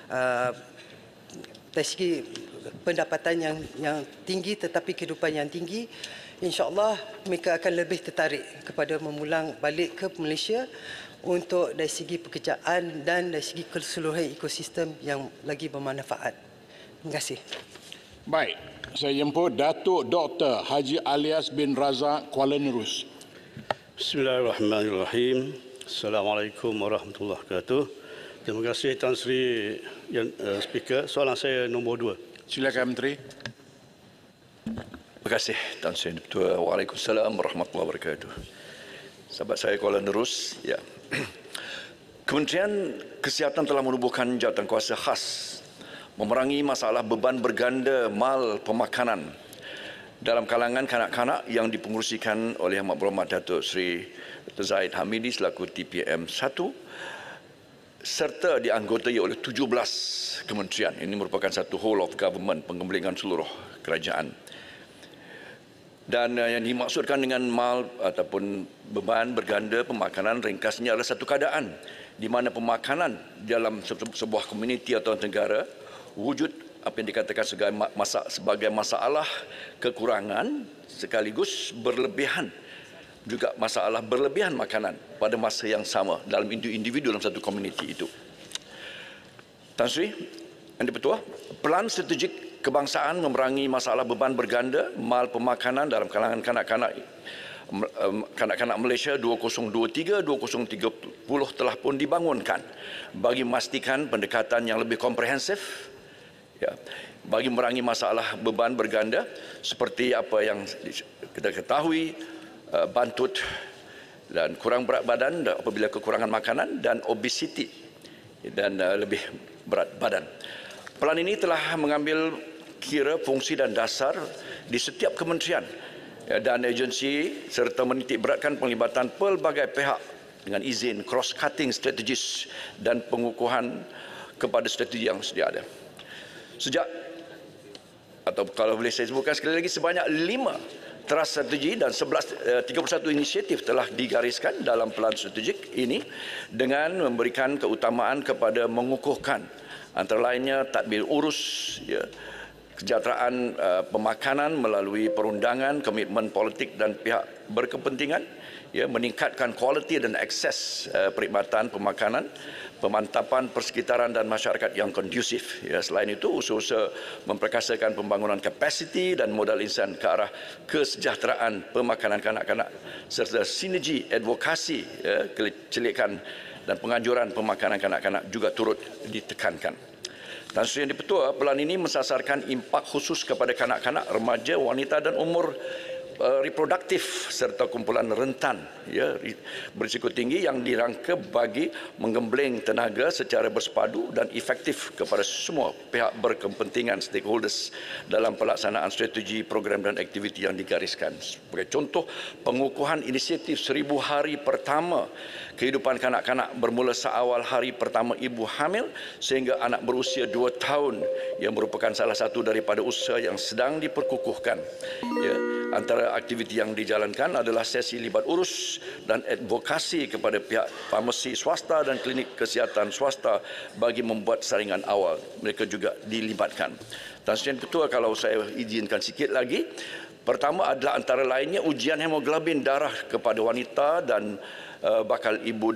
dari segi pendapatan yang tinggi tetapi kehidupan yang tinggi, insya-Allah mereka akan lebih tertarik kepada memulang balik ke Malaysia untuk dari segi pekerjaan dan dari segi keseluruhan ekosistem yang lagi bermanfaat. Terima kasih. Baik, saya jemput Datuk Dr. Haji Alias bin Razak Kuala Nerus. Bismillahirrahmanirrahim. Assalamualaikum warahmatullahi wabarakatuh. Terima kasih Tan Sri Speaker. Soalan saya nombor 2. Silakan Menteri. Terima kasih Tan Sri Ketua. Waalaikumsalam warahmatullahi wabarakatuh. Sahabat saya Kuala Nerus, ya. Kementerian Kesihatan telah menubuhkan jawatankuasa khas memerangi masalah beban berganda mal pemakanan dalam kalangan kanak-kanak yang dipengerusikan oleh Amat Berhormat Datuk Seri Zaid Hamidi selaku TPM 1 serta dianggotai oleh 17 kementerian. Ini merupakan satu whole of government, penggemblengan seluruh kerajaan. Dan yang dimaksudkan dengan mal ataupun beban berganda pemakanan ringkasnya adalah satu keadaan di mana pemakanan dalam sebuah komuniti atau negara wujud apa yang dikatakan sebagai masalah kekurangan sekaligus berlebihan, juga masalah berlebihan makanan pada masa yang sama dalam individu dalam satu komuniti itu. Tan Sri, Yang Dipertua, pelan strategik kebangsaan memerangi masalah beban berganda mal pemakanan dalam kalangan kanak-kanak Malaysia 2023-2030 telah pun dibangunkan bagi memastikan pendekatan yang lebih komprehensif, ya, bagi memerangi masalah beban berganda seperti apa yang kita ketahui, bantut dan kurang berat badan apabila kekurangan makanan dan obesiti dan lebih berat badan. Pelan ini telah mengambil kira fungsi dan dasar di setiap kementerian dan agensi serta menitik beratkan penglibatan pelbagai pihak dengan izin cross-cutting strategis dan pengukuhan kepada strategi yang sedia ada. Sejak atau kalau boleh saya sebutkan sekali lagi, sebanyak 5 teras strategi dan 31 inisiatif telah digariskan dalam pelan strategik ini dengan memberikan keutamaan kepada mengukuhkan antara lainnya tadbir urus, ya, kesejahteraan pemakanan melalui perundangan, komitmen politik dan pihak berkepentingan, ya, meningkatkan kualiti dan akses perkhidmatan pemakanan, pemantapan persekitaran dan masyarakat yang kondusif. Ya, selain itu, usaha-usaha memperkasakan pembangunan kapasiti dan modal insan ke arah kesejahteraan pemakanan kanak-kanak serta sinergi advokasi, ya, kecelikan dan penganjuran pemakanan kanak-kanak juga turut ditekankan. Tan Sri Yang Dipertua, pelan ini mensasarkan impak khusus kepada kanak-kanak, remaja, wanita dan umur reproduktif serta kumpulan rentan, ya, berisiko tinggi yang dirangka bagi menggembleng tenaga secara bersepadu dan efektif kepada semua pihak berkepentingan stakeholders dalam pelaksanaan strategi, program dan aktiviti yang digariskan. Sebagai contoh, pengukuhan inisiatif 1000 hari pertama kehidupan kanak-kanak bermula seawal hari pertama ibu hamil sehingga anak berusia 2 tahun yang merupakan salah satu daripada usaha yang sedang diperkukuhkan. Ya, antara aktiviti yang dijalankan adalah sesi libat urus dan advokasi kepada pihak farmasi swasta dan klinik kesihatan swasta bagi membuat saringan awal. Mereka juga dilibatkan. Tan Sri Yang Ketua, kalau saya izinkan sikit lagi, pertama adalah antara lainnya ujian hemoglobin darah kepada wanita dan bakal ibu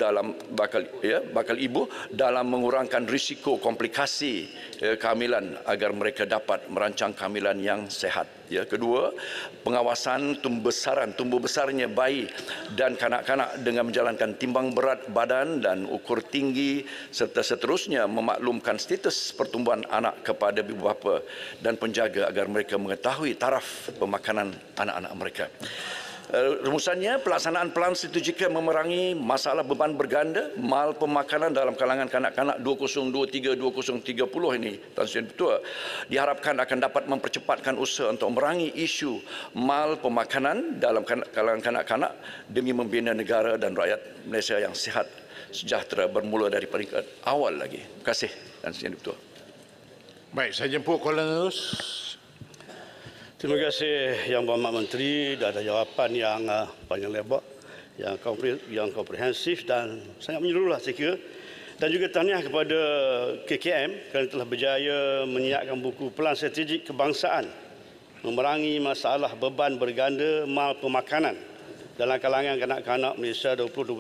dalam mengurangkan risiko komplikasi kehamilan agar mereka dapat merancang kehamilan yang sehat. Ya, kedua, pengawasan tumbuh besarnya bayi dan kanak-kanak dengan menjalankan timbang berat badan dan ukur tinggi serta seterusnya memaklumkan status pertumbuhan anak kepada ibu bapa dan penjaga agar mereka mengetahui taraf pemakanan anak-anak mereka. Rumusannya, pelaksanaan pelan strategik memerangi masalah beban berganda mal pemakanan dalam kalangan kanak-kanak 2023-2030 ini, Tan Sri Ketua, diharapkan akan dapat mempercepatkan usaha untuk memerangi isu mal pemakanan dalam kalangan kanak-kanak demi membina negara dan rakyat Malaysia yang sihat sejahtera bermula dari peringkat awal lagi. Terima kasih, Tan Sri Ketua. Baik, saya jemput Kuala Nerus. Terima kasih Yang Berhormat Menteri, dah ada jawapan yang panjang lebar, yang komprehensif dan sangat menyeluruh lah saya kira. Dan juga tahniah kepada KKM kerana telah berjaya menyiapkan buku Pelan Strategik Kebangsaan memerangi masalah beban berganda mal pemakanan dalam kalangan kanak-kanak Malaysia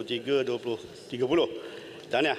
2023-2030. Tahniah.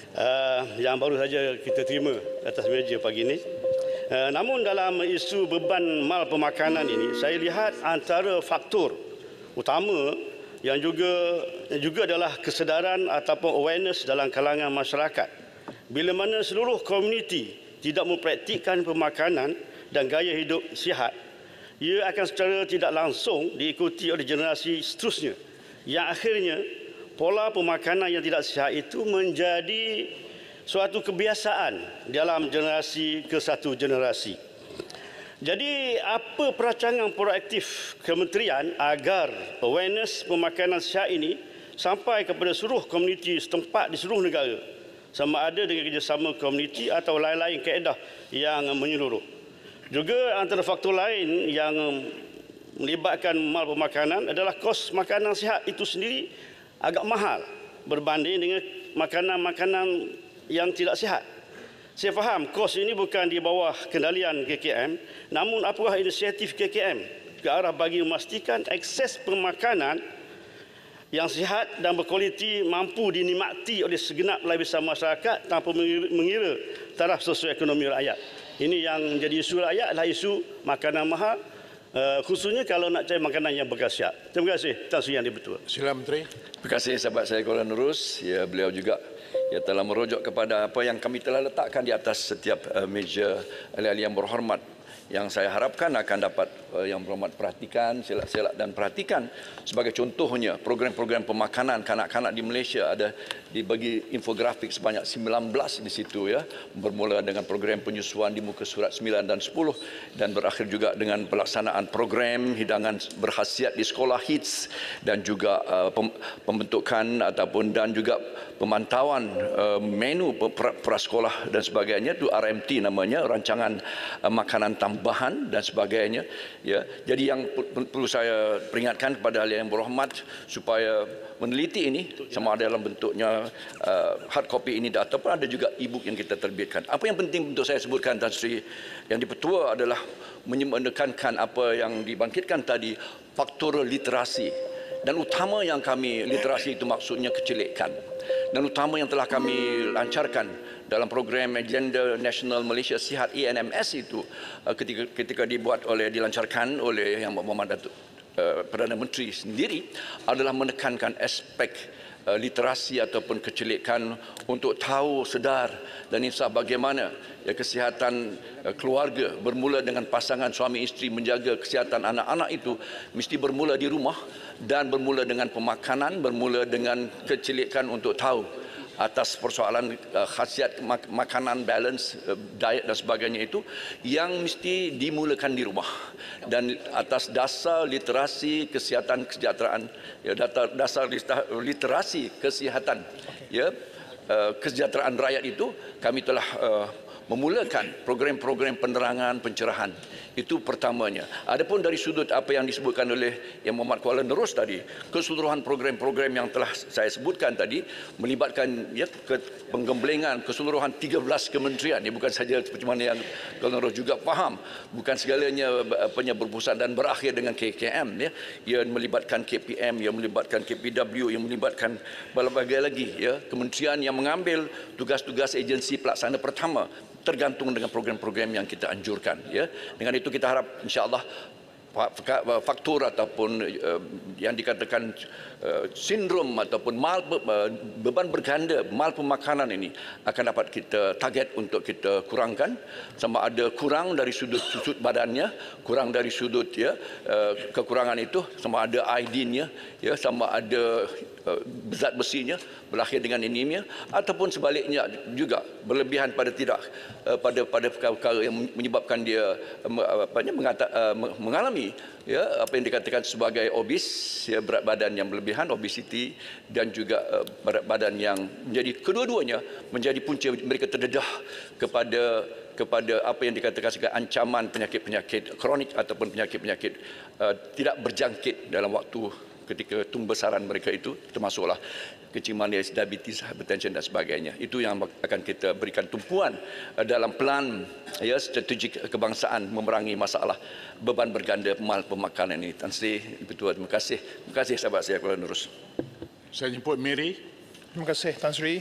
Yang baru saja kita terima atas meja pagi ini. Namun dalam isu beban mal pemakanan ini, saya lihat antara faktor utama yang juga adalah kesedaran ataupun awareness dalam kalangan masyarakat. Bila mana seluruh komuniti tidak mempraktikkan pemakanan dan gaya hidup sihat, ia akan secara tidak langsung diikuti oleh generasi seterusnya, yang akhirnya pola pemakanan yang tidak sihat itu menjadi suatu kebiasaan dalam generasi ke satu generasi. Jadi apa perancangan proaktif kementerian agar awareness pemakanan sihat ini sampai kepada seluruh komuniti setempat di seluruh negara, sama ada dengan kerjasama komuniti atau lain-lain kaedah yang menyeluruh. Juga antara faktor lain yang melibatkan mal pemakanan adalah kos makanan sihat itu sendiri agak mahal berbanding dengan makanan-makanan yang tidak sihat. Saya faham kos ini bukan di bawah kendalian KKM, namun apakah inisiatif KKM ke arah bagi memastikan akses pemakanan yang sihat dan berkualiti mampu dinikmati oleh segenap lapisan masyarakat tanpa mengira taraf sosioekonomi rakyat. Ini yang menjadi isu rakyat adalah isu makanan mahal, khususnya kalau nak cari makanan yang berkhasiat. Terima kasih Tan Sri Yang Dipertua. Sila Menteri. Terima kasih sahabat saya Kuala Nurus. Ya, beliau juga telah merujuk kepada apa yang kami telah letakkan di atas setiap meja ahli-ahli yang berhormat, yang saya harapkan akan dapat yang berhormat perhatikan, selak-selak dan perhatikan. Sebagai contohnya, program-program pemakanan kanak-kanak di Malaysia ada dibagi infografik sebanyak 19 di situ, ya, bermula dengan program penyusuan di muka surat 9 dan 10 dan berakhir juga dengan pelaksanaan program hidangan berkhasiat di sekolah HITS dan juga pembentukan ataupun dan juga pemantauan menu prasekolah dan sebagainya, itu RMT namanya, rancangan makanan tambahan dan sebagainya, ya. Jadi yang perlu saya peringatkan kepada ahli yang berhormat supaya meneliti ini, sama ada dalam bentuknya hard copy ini ataupun ada juga e-book yang kita terbitkan. Apa yang penting untuk saya sebutkan Tan Sri Yang Dipertua adalah menekankan apa yang dibangkitkan tadi, faktor literasi. Dan utama yang kami, literasi itu maksudnya kecilikan. Dan utama yang telah kami lancarkan dalam program Agenda Nasional Malaysia Sihat ANMS itu ketika dilancarkan oleh Yang Berhormat Datuk Perdana Menteri sendiri adalah menekankan aspek literasi ataupun kecilikan untuk tahu, sedar dan insaf bagaimana kesihatan keluarga bermula dengan pasangan suami isteri menjaga kesihatan anak-anak itu mesti bermula di rumah dan bermula dengan pemakanan, bermula dengan kecilikan untuk tahu atas persoalan khasiat makanan, balance, diet dan sebagainya itu yang mesti dimulakan di rumah. Dan atas dasar literasi kesihatan kesejahteraan, ya, dasar literasi kesihatan, ya, kesejahteraan rakyat itu kami telah memulakan program-program penerangan, pencerahan. Itu pertamanya. Adapun dari sudut apa yang disebutkan oleh Yang Berhormat Kuala Nerus tadi, keseluruhan program-program yang telah saya sebutkan tadi melibatkan, ya, penggemblengan keseluruhan 13 kementerian. Ini bukan saja seperti mana yang Kuala Nerus juga faham, bukan segalanya berpusat dan berakhir dengan KKM, ya. Ia melibatkan KPM, ia melibatkan KPW, ia melibatkan berbagai lagi, ya, kementerian yang mengambil tugas-tugas agensi pelaksana pertama tergantung dengan program-program yang kita anjurkan, ya. Dengan itu kita harap insya-Allah faktor ataupun yang dikatakan sindrom ataupun beban berganda mal pemakanan ini akan dapat kita target untuk kita kurangkan, sama ada kurang dari sudut badannya, kurang dari sudut, ya, kekurangan itu, sama ada iodinnya, ya, sama ada zat besinya berakhir dengan anemia, ataupun sebaliknya juga berlebihan pada perkara yang menyebabkan dia mengalami, ya, apa yang dikatakan sebagai obes, ya, berat badan yang berlebihan, obesity, dan juga berat badan yang menjadi kedua-duanya menjadi punca mereka terdedah kepada apa yang dikatakan sebagai ancaman penyakit-penyakit kronik ataupun penyakit-penyakit tidak berjangkit dalam waktu ketika tumbesaran mereka itu, termasuklah kencing manis, diabetes, hypertension dan sebagainya. Itu yang akan kita berikan tumpuan dalam plan strategik kebangsaan memerangi masalah beban berganda mal pemakanan ini. Tan Sri Ketua, terima kasih. Terima kasih sahabat saya Kuala Nerus. Saya jemput Mary. Terima kasih Tan Sri.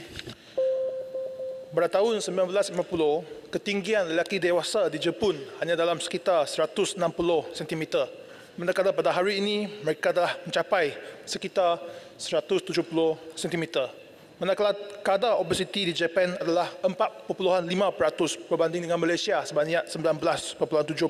Pada tahun 1950, ketinggian lelaki dewasa di Jepun hanya dalam sekitar 160 cm. Manakala pada hari ini mereka telah mencapai sekitar 170 cm. Manakala kadar obesiti di Jepun adalah 4.5% berbanding dengan Malaysia sebanyak 19.7%.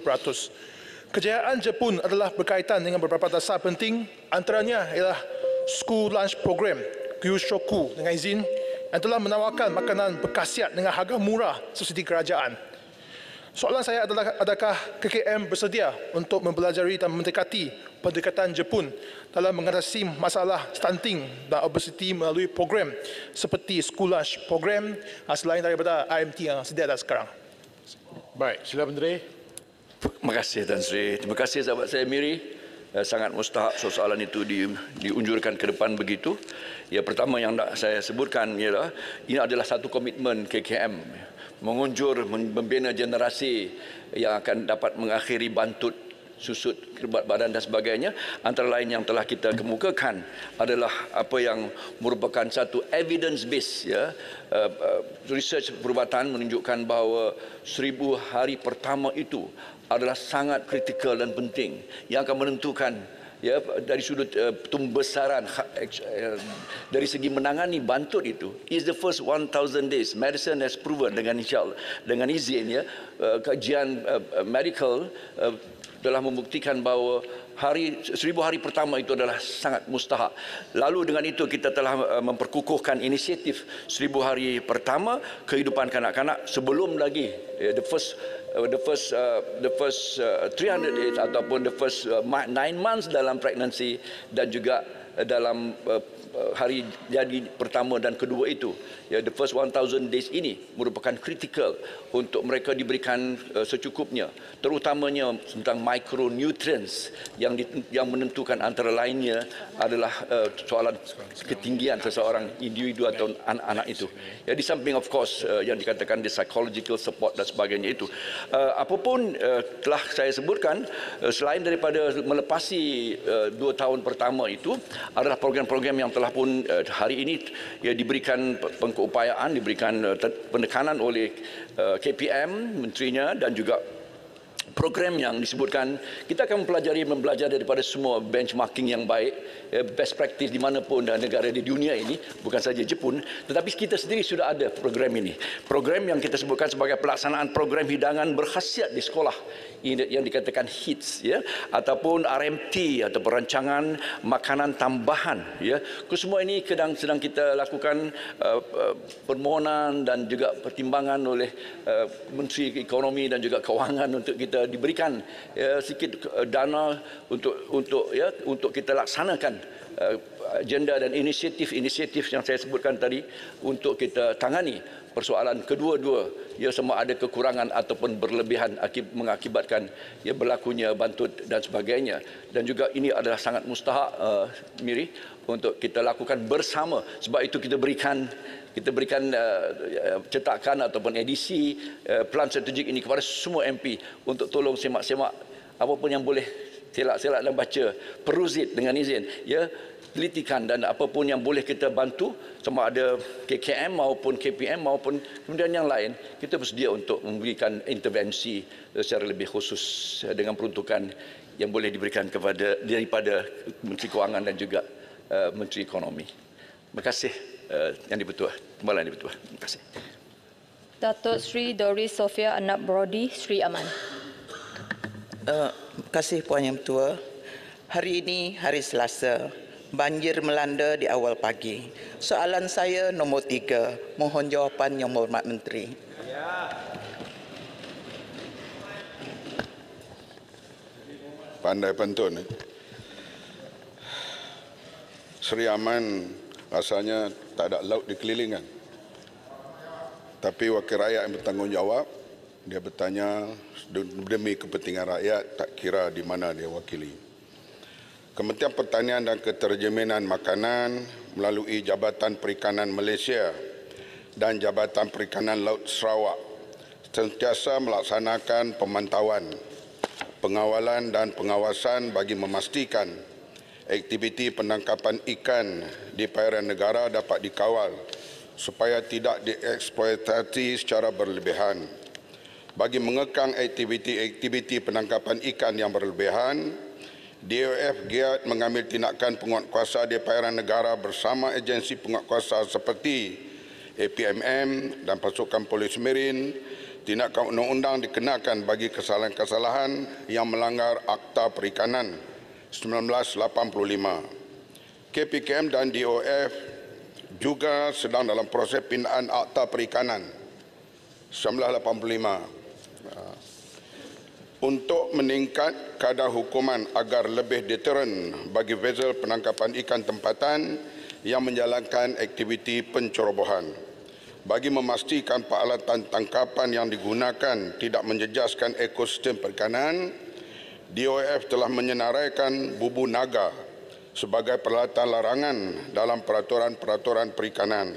Kejayaan Jepun adalah berkaitan dengan beberapa dasar penting, antaranya ialah School Lunch Program, Kyushoku dengan izin, yang telah menawarkan makanan berkhasiat dengan harga murah subsidi kerajaan. Soalan saya adalah, adakah KKM bersedia untuk mempelajari dan mendekati pendekatan Jepun dalam mengatasi masalah stunting dan obesiti melalui program seperti School Lunch Program selain daripada IMT yang sedia ada sekarang? Baik, sila Menteri. Terima kasih Tan Sri. Terima kasih sahabat saya Miri. Sangat mustahak soalan itu diunjurkan ke depan begitu. Yang pertama yang nak saya sebutkan ialah ini adalah satu komitmen KKM mengunjur membina generasi yang akan dapat mengakhiri bantut, susut, kebat badan dan sebagainya. Antara lain yang telah kita kemukakan adalah apa yang merupakan satu evidence base, research perubatan menunjukkan bahawa 1000 hari pertama itu adalah sangat kritikal dan penting yang akan menentukan dari sudut tumbesaran dari segi menangani bantut itu. Is the first 1000 days. Medicine has proven dengan insyaallah dengan izin kajian medical telah membuktikan bahawa 1000 hari pertama itu adalah sangat mustahak. Lalu dengan itu kita telah memperkukuhkan inisiatif 1000 hari pertama kehidupan kanak-kanak sebelum lagi the first 300 days ataupun the first 9 months dalam pregnancy dan juga dalam hari jadi pertama dan kedua itu. The first 1000 days ini merupakan kritikal untuk mereka diberikan secukupnya, terutamanya tentang micronutrients yang menentukan antara lainnya adalah soalan ketinggian seseorang individu atau anak-anak itu. Di samping of course yang dikatakan the psychological support dan sebagainya itu. Apapun telah saya sebutkan, selain daripada melepasi 2 tahun pertama itu adalah program-program yang telah pun hari ini diberikan pengupayaan, diberikan penekanan oleh KPM, menterinya dan juga program yang disebutkan. Kita akan belajar daripada semua benchmarking yang baik, best practice di mana pun negara di dunia ini, bukan saja Jepun, tetapi kita sendiri sudah ada program ini. Program yang kita sebutkan sebagai pelaksanaan program hidangan berkhasiat di sekolah yang dikatakan HITS, ataupun RMT atau perancangan makanan tambahan. Semua ini sedang kita lakukan permohonan dan juga pertimbangan oleh Menteri Ekonomi dan juga Kewangan untuk kita diberikan sedikit dana untuk kita laksanakan agenda dan inisiatif yang saya sebutkan tadi untuk kita tangani persoalan kedua-dua, sama ada kekurangan ataupun berlebihan mengakibatkan berlakunya bantut dan sebagainya. Dan juga ini adalah sangat mustahak, Miri, untuk kita lakukan bersama. Sebab itu kita berikan cetakan ataupun edisi plan strategik ini kepada semua MP untuk tolong semak-semak apapun yang boleh selak-selak dan baca, peruzit dengan izin, telitikan dan apapun yang boleh kita bantu, sama ada KKM maupun KPM maupun kemudian yang lain, kita bersedia untuk memberikan intervensi secara lebih khusus dengan peruntukan yang boleh diberikan daripada Menteri Kewangan dan juga Menteri Ekonomi. Terima kasih Yang di-Pertua. Timbalan Yang di-Pertua. Terima kasih. Datuk Sri Doris Sofia Anak Brody, Sri Aman. Terima kasih Puan Yang Pertua. Hari ini hari Selasa. Banjir melanda di awal pagi. Soalan saya nombor 3. Mohon jawapan Yang Berhormat Menteri. Pandai pantun. Sri Aman rasanya tak ada laut di kelilingan. Tapi wakil rakyat yang bertanggungjawab, dia bertanya demi kepentingan rakyat, tak kira di mana dia wakili. Kementerian Pertanian dan Keterjaminan Makanan melalui Jabatan Perikanan Malaysia dan Jabatan Perikanan Laut Sarawak sentiasa melaksanakan pemantauan, pengawalan dan pengawasan bagi memastikan aktiviti penangkapan ikan di perairan negara dapat dikawal supaya tidak dieksploitasi secara berlebihan. Bagi mengekang aktiviti penangkapan ikan yang berlebihan, DOF giat mengambil tindakan penguatkuasa di perairan negara bersama agensi penguatkuasa seperti APMM dan pasukan polis marin. Tindakan undang-undang dikenakan bagi kesalahan-kesalahan yang melanggar Akta Perikanan 1985. KPKM dan DOF juga sedang dalam proses pindaan Akta Perikanan 1985 untuk meningkat kadar hukuman agar lebih deteren bagi vessel penangkapan ikan tempatan yang menjalankan aktiviti pencerobohan. Bagi memastikan peralatan tangkapan yang digunakan tidak menjejaskan ekosistem perikanan, DOF telah menyenaraikan bubu naga sebagai peralatan larangan dalam peraturan-peraturan perikanan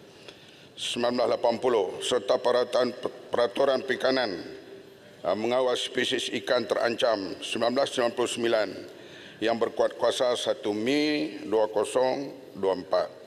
1980 serta peraturan perikanan mengawal spesies ikan terancam 1999 yang berkuat kuasa 1 Mei 2024.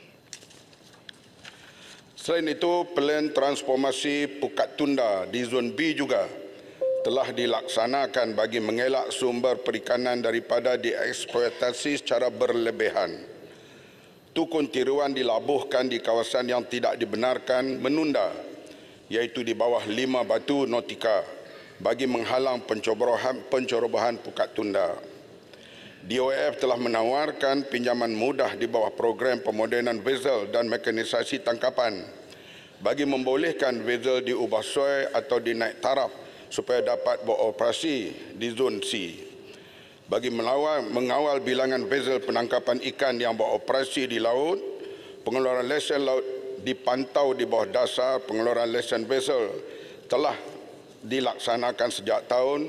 Selain itu, plan transformasi Pukat Tunda di Zon B juga telah dilaksanakan bagi mengelak sumber perikanan daripada dieksploitasi secara berlebihan. Tukun tiruan dilabuhkan di kawasan yang tidak dibenarkan menunda, iaitu di bawah 5 batu nautika bagi menghalang pencerobohan Pukat Tunda. DOF telah menawarkan pinjaman mudah di bawah program pemodenan vessel dan mekanisasi tangkapan bagi membolehkan vessel diubah soy atau dinaik taraf supaya dapat beroperasi di zon C. Bagi mengawal bilangan vessel penangkapan ikan yang beroperasi di laut, pengeluaran lesen laut dipantau di bawah dasar pengeluaran lesen vessel telah dilaksanakan sejak tahun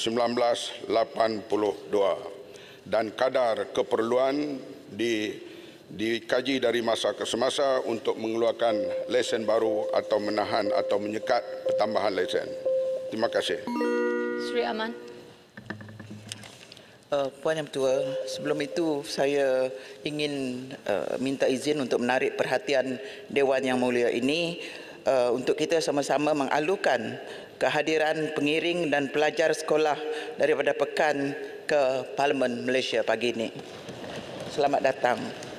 1982. Dan kadar keperluan dikaji dari masa ke semasa untuk mengeluarkan lesen baru atau menahan atau menyekat pertambahan lesen. Terima kasih. Sri Aman. Puan Yang Bertuah, sebelum itu saya ingin minta izin untuk menarik perhatian Dewan Yang Mulia ini untuk kita sama-sama mengalukan kehadiran pengiring dan pelajar sekolah daripada Pekan ke Parlimen Malaysia pagi ini. Selamat datang.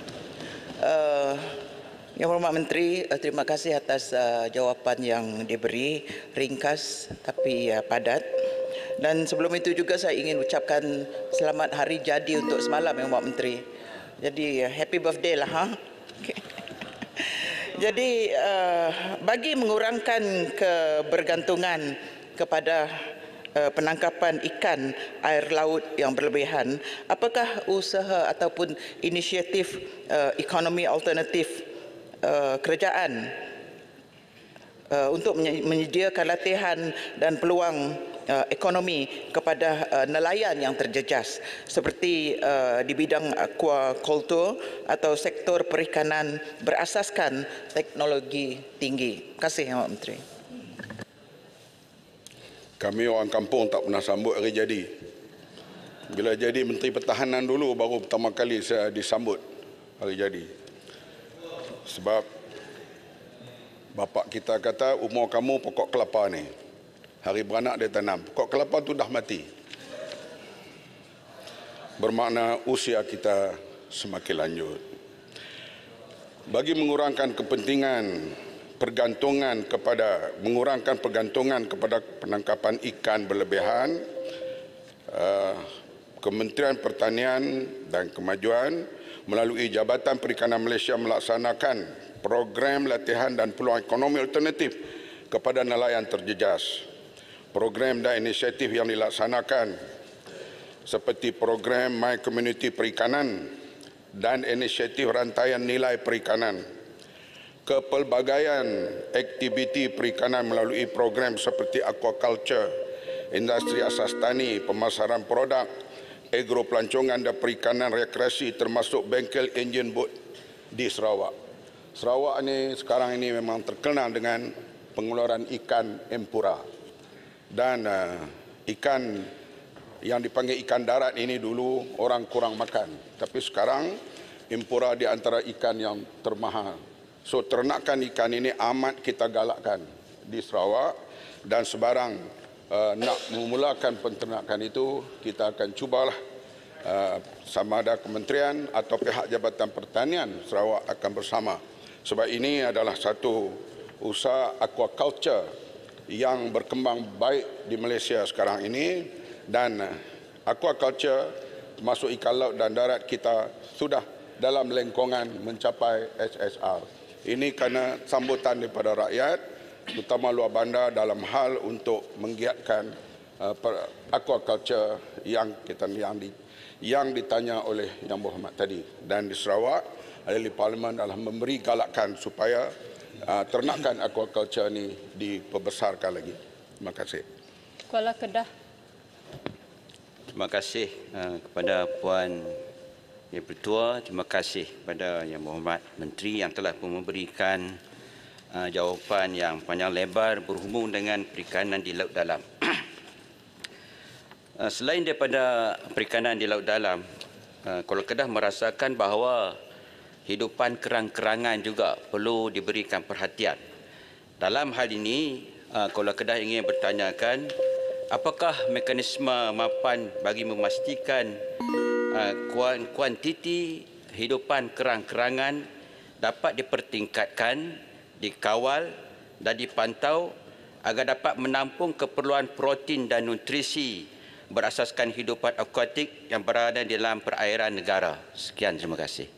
Yang Berhormat Menteri, terima kasih atas jawapan yang diberi, ringkas tapi padat. Dan sebelum itu juga saya ingin ucapkan selamat hari jadi untuk semalam, Yang Berhormat Menteri. Jadi happy birthday lah. Okay. Jadi bagi mengurangkan kebergantungan kepada penangkapan ikan air laut yang berlebihan, apakah usaha ataupun inisiatif ekonomi alternatif kerajaan untuk menyediakan latihan dan peluang ekonomi kepada nelayan yang terjejas seperti di bidang aquaculture atau sektor perikanan berasaskan teknologi tinggi? Terima kasih, Yang Berhormat Menteri. Kami orang kampung tak pernah sambut hari jadi. Bila jadi Menteri Pertahanan dulu baru pertama kali saya disambut hari jadi. Sebab bapa kita kata umur kamu pokok kelapa ni. Hari beranak dia tanam. Pokok kelapa tu dah mati. Bermakna usia kita semakin lanjut. Bagi mengurangkan mengurangkan pergantungan kepada penangkapan ikan berlebihan, Kementerian Pertanian dan Kemajuan melalui Jabatan Perikanan Malaysia melaksanakan program latihan dan peluang ekonomi alternatif kepada nelayan terjejas. Program dan inisiatif yang dilaksanakan seperti program My Community Perikanan dan inisiatif rantaian nilai perikanan. Kepelbagaian aktiviti perikanan melalui program seperti aquaculture, industri asas tani, pemasaran produk agro pelancongan dan perikanan rekreasi termasuk bengkel enjin bot di Sarawak. Sarawak ini sekarang ini memang terkenal dengan pengeluaran ikan empura. Dan ikan yang dipanggil ikan darat ini dulu orang kurang makan. Tapi sekarang empura di antara ikan yang termahal. So ternakan ikan ini amat kita galakkan di Sarawak dan sebarang nak memulakan penternakan itu kita akan cubalah sama ada kementerian atau pihak Jabatan Pertanian Sarawak akan bersama. Sebab ini adalah satu usaha aquaculture yang berkembang baik di Malaysia sekarang ini dan aquaculture termasuk ikan laut dan darat kita sudah dalam lengkungan mencapai SSR. Ini kerana sambutan daripada rakyat terutama luar bandar dalam hal untuk menggiatkan aquaculture yang ditanya oleh Yang Berhormat tadi. Dan di Sarawak ahli Parlimen adalah memberi galakan supaya ternakan aquaculture ini diperbesarkan lagi. Terima kasih. Kuala Kedah. Terima kasih kepada Puan Yang Pertua. Terima kasih kepada Yang Berhormat Menteri yang telah memberikan jawapan yang panjang lebar berhubung dengan perikanan di laut dalam. Selain daripada perikanan di laut dalam, Kuala Kedah merasakan bahawa hidupan kerang-kerangan juga perlu diberikan perhatian. Dalam hal ini, Kuala Kedah ingin bertanyakan, apakah mekanisme mapan bagi memastikan kuantiti hidupan kerang-kerangan dapat dipertingkatkan, dikawal dan dipantau agar dapat menampung keperluan protein dan nutrisi berasaskan hidupan akuatik yang berada di dalam perairan negara. Sekian, terima kasih.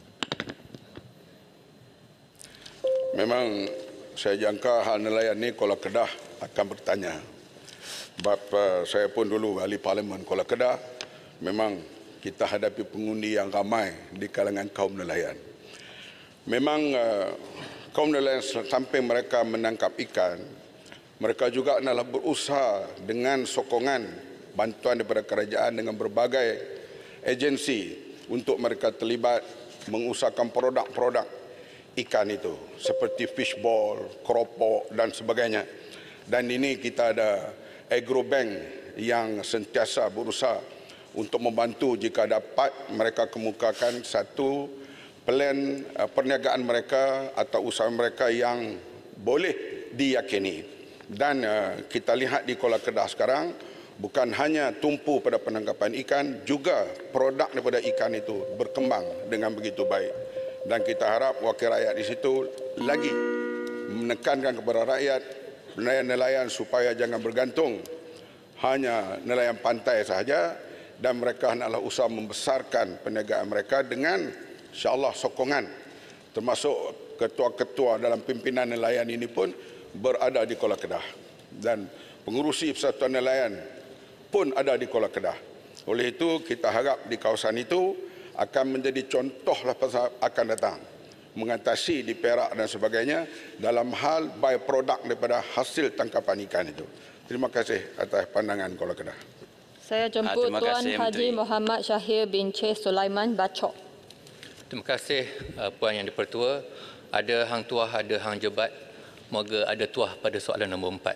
Memang saya jangka hal nelayan ni Kuala Kedah akan bertanya. Sebab saya pun dulu ahli Parlimen Kuala Kedah, memang kita hadapi pengundi yang ramai di kalangan kaum nelayan. Memang kaum nelayan sampai mereka menangkap ikan, mereka juga adalah berusaha dengan sokongan bantuan daripada kerajaan dengan berbagai agensi untuk mereka terlibat mengusahakan produk-produk ikan itu seperti fishball, keropok dan sebagainya. Dan ini kita ada agrobank yang sentiasa berusaha untuk membantu jika dapat mereka kemukakan satu plan perniagaan mereka atau usaha mereka yang boleh diyakini. Dan kita lihat di Kuala Kedah sekarang bukan hanya tumpu pada penangkapan ikan, juga produk daripada ikan itu berkembang dengan begitu baik. Dan kita harap wakil rakyat di situ lagi menekankan kepada rakyat nelayan-nelayan supaya jangan bergantung hanya nelayan pantai sahaja dan mereka hendaklah usaha membesarkan perniagaan mereka dengan insya-Allah sokongan termasuk ketua-ketua dalam pimpinan nelayan ini pun berada di Kuala Kedah dan pengurusi Persatuan Nelayan pun ada di Kuala Kedah. Oleh itu kita harap di kawasan itu akan menjadi contohlah akan datang mengatasi di Perak dan sebagainya dalam hal byproduct daripada hasil tangkapan ikan itu. Terima kasih atas pandangan Kuala Kedah. Saya jemput Tuan Haji Muhammad Syahir bin Che Sulaiman Bacok. Terima kasih Puan Yang Dipertua. Ada hang tuah, ada hang jebat. Moga ada tuah pada soalan nombor 4.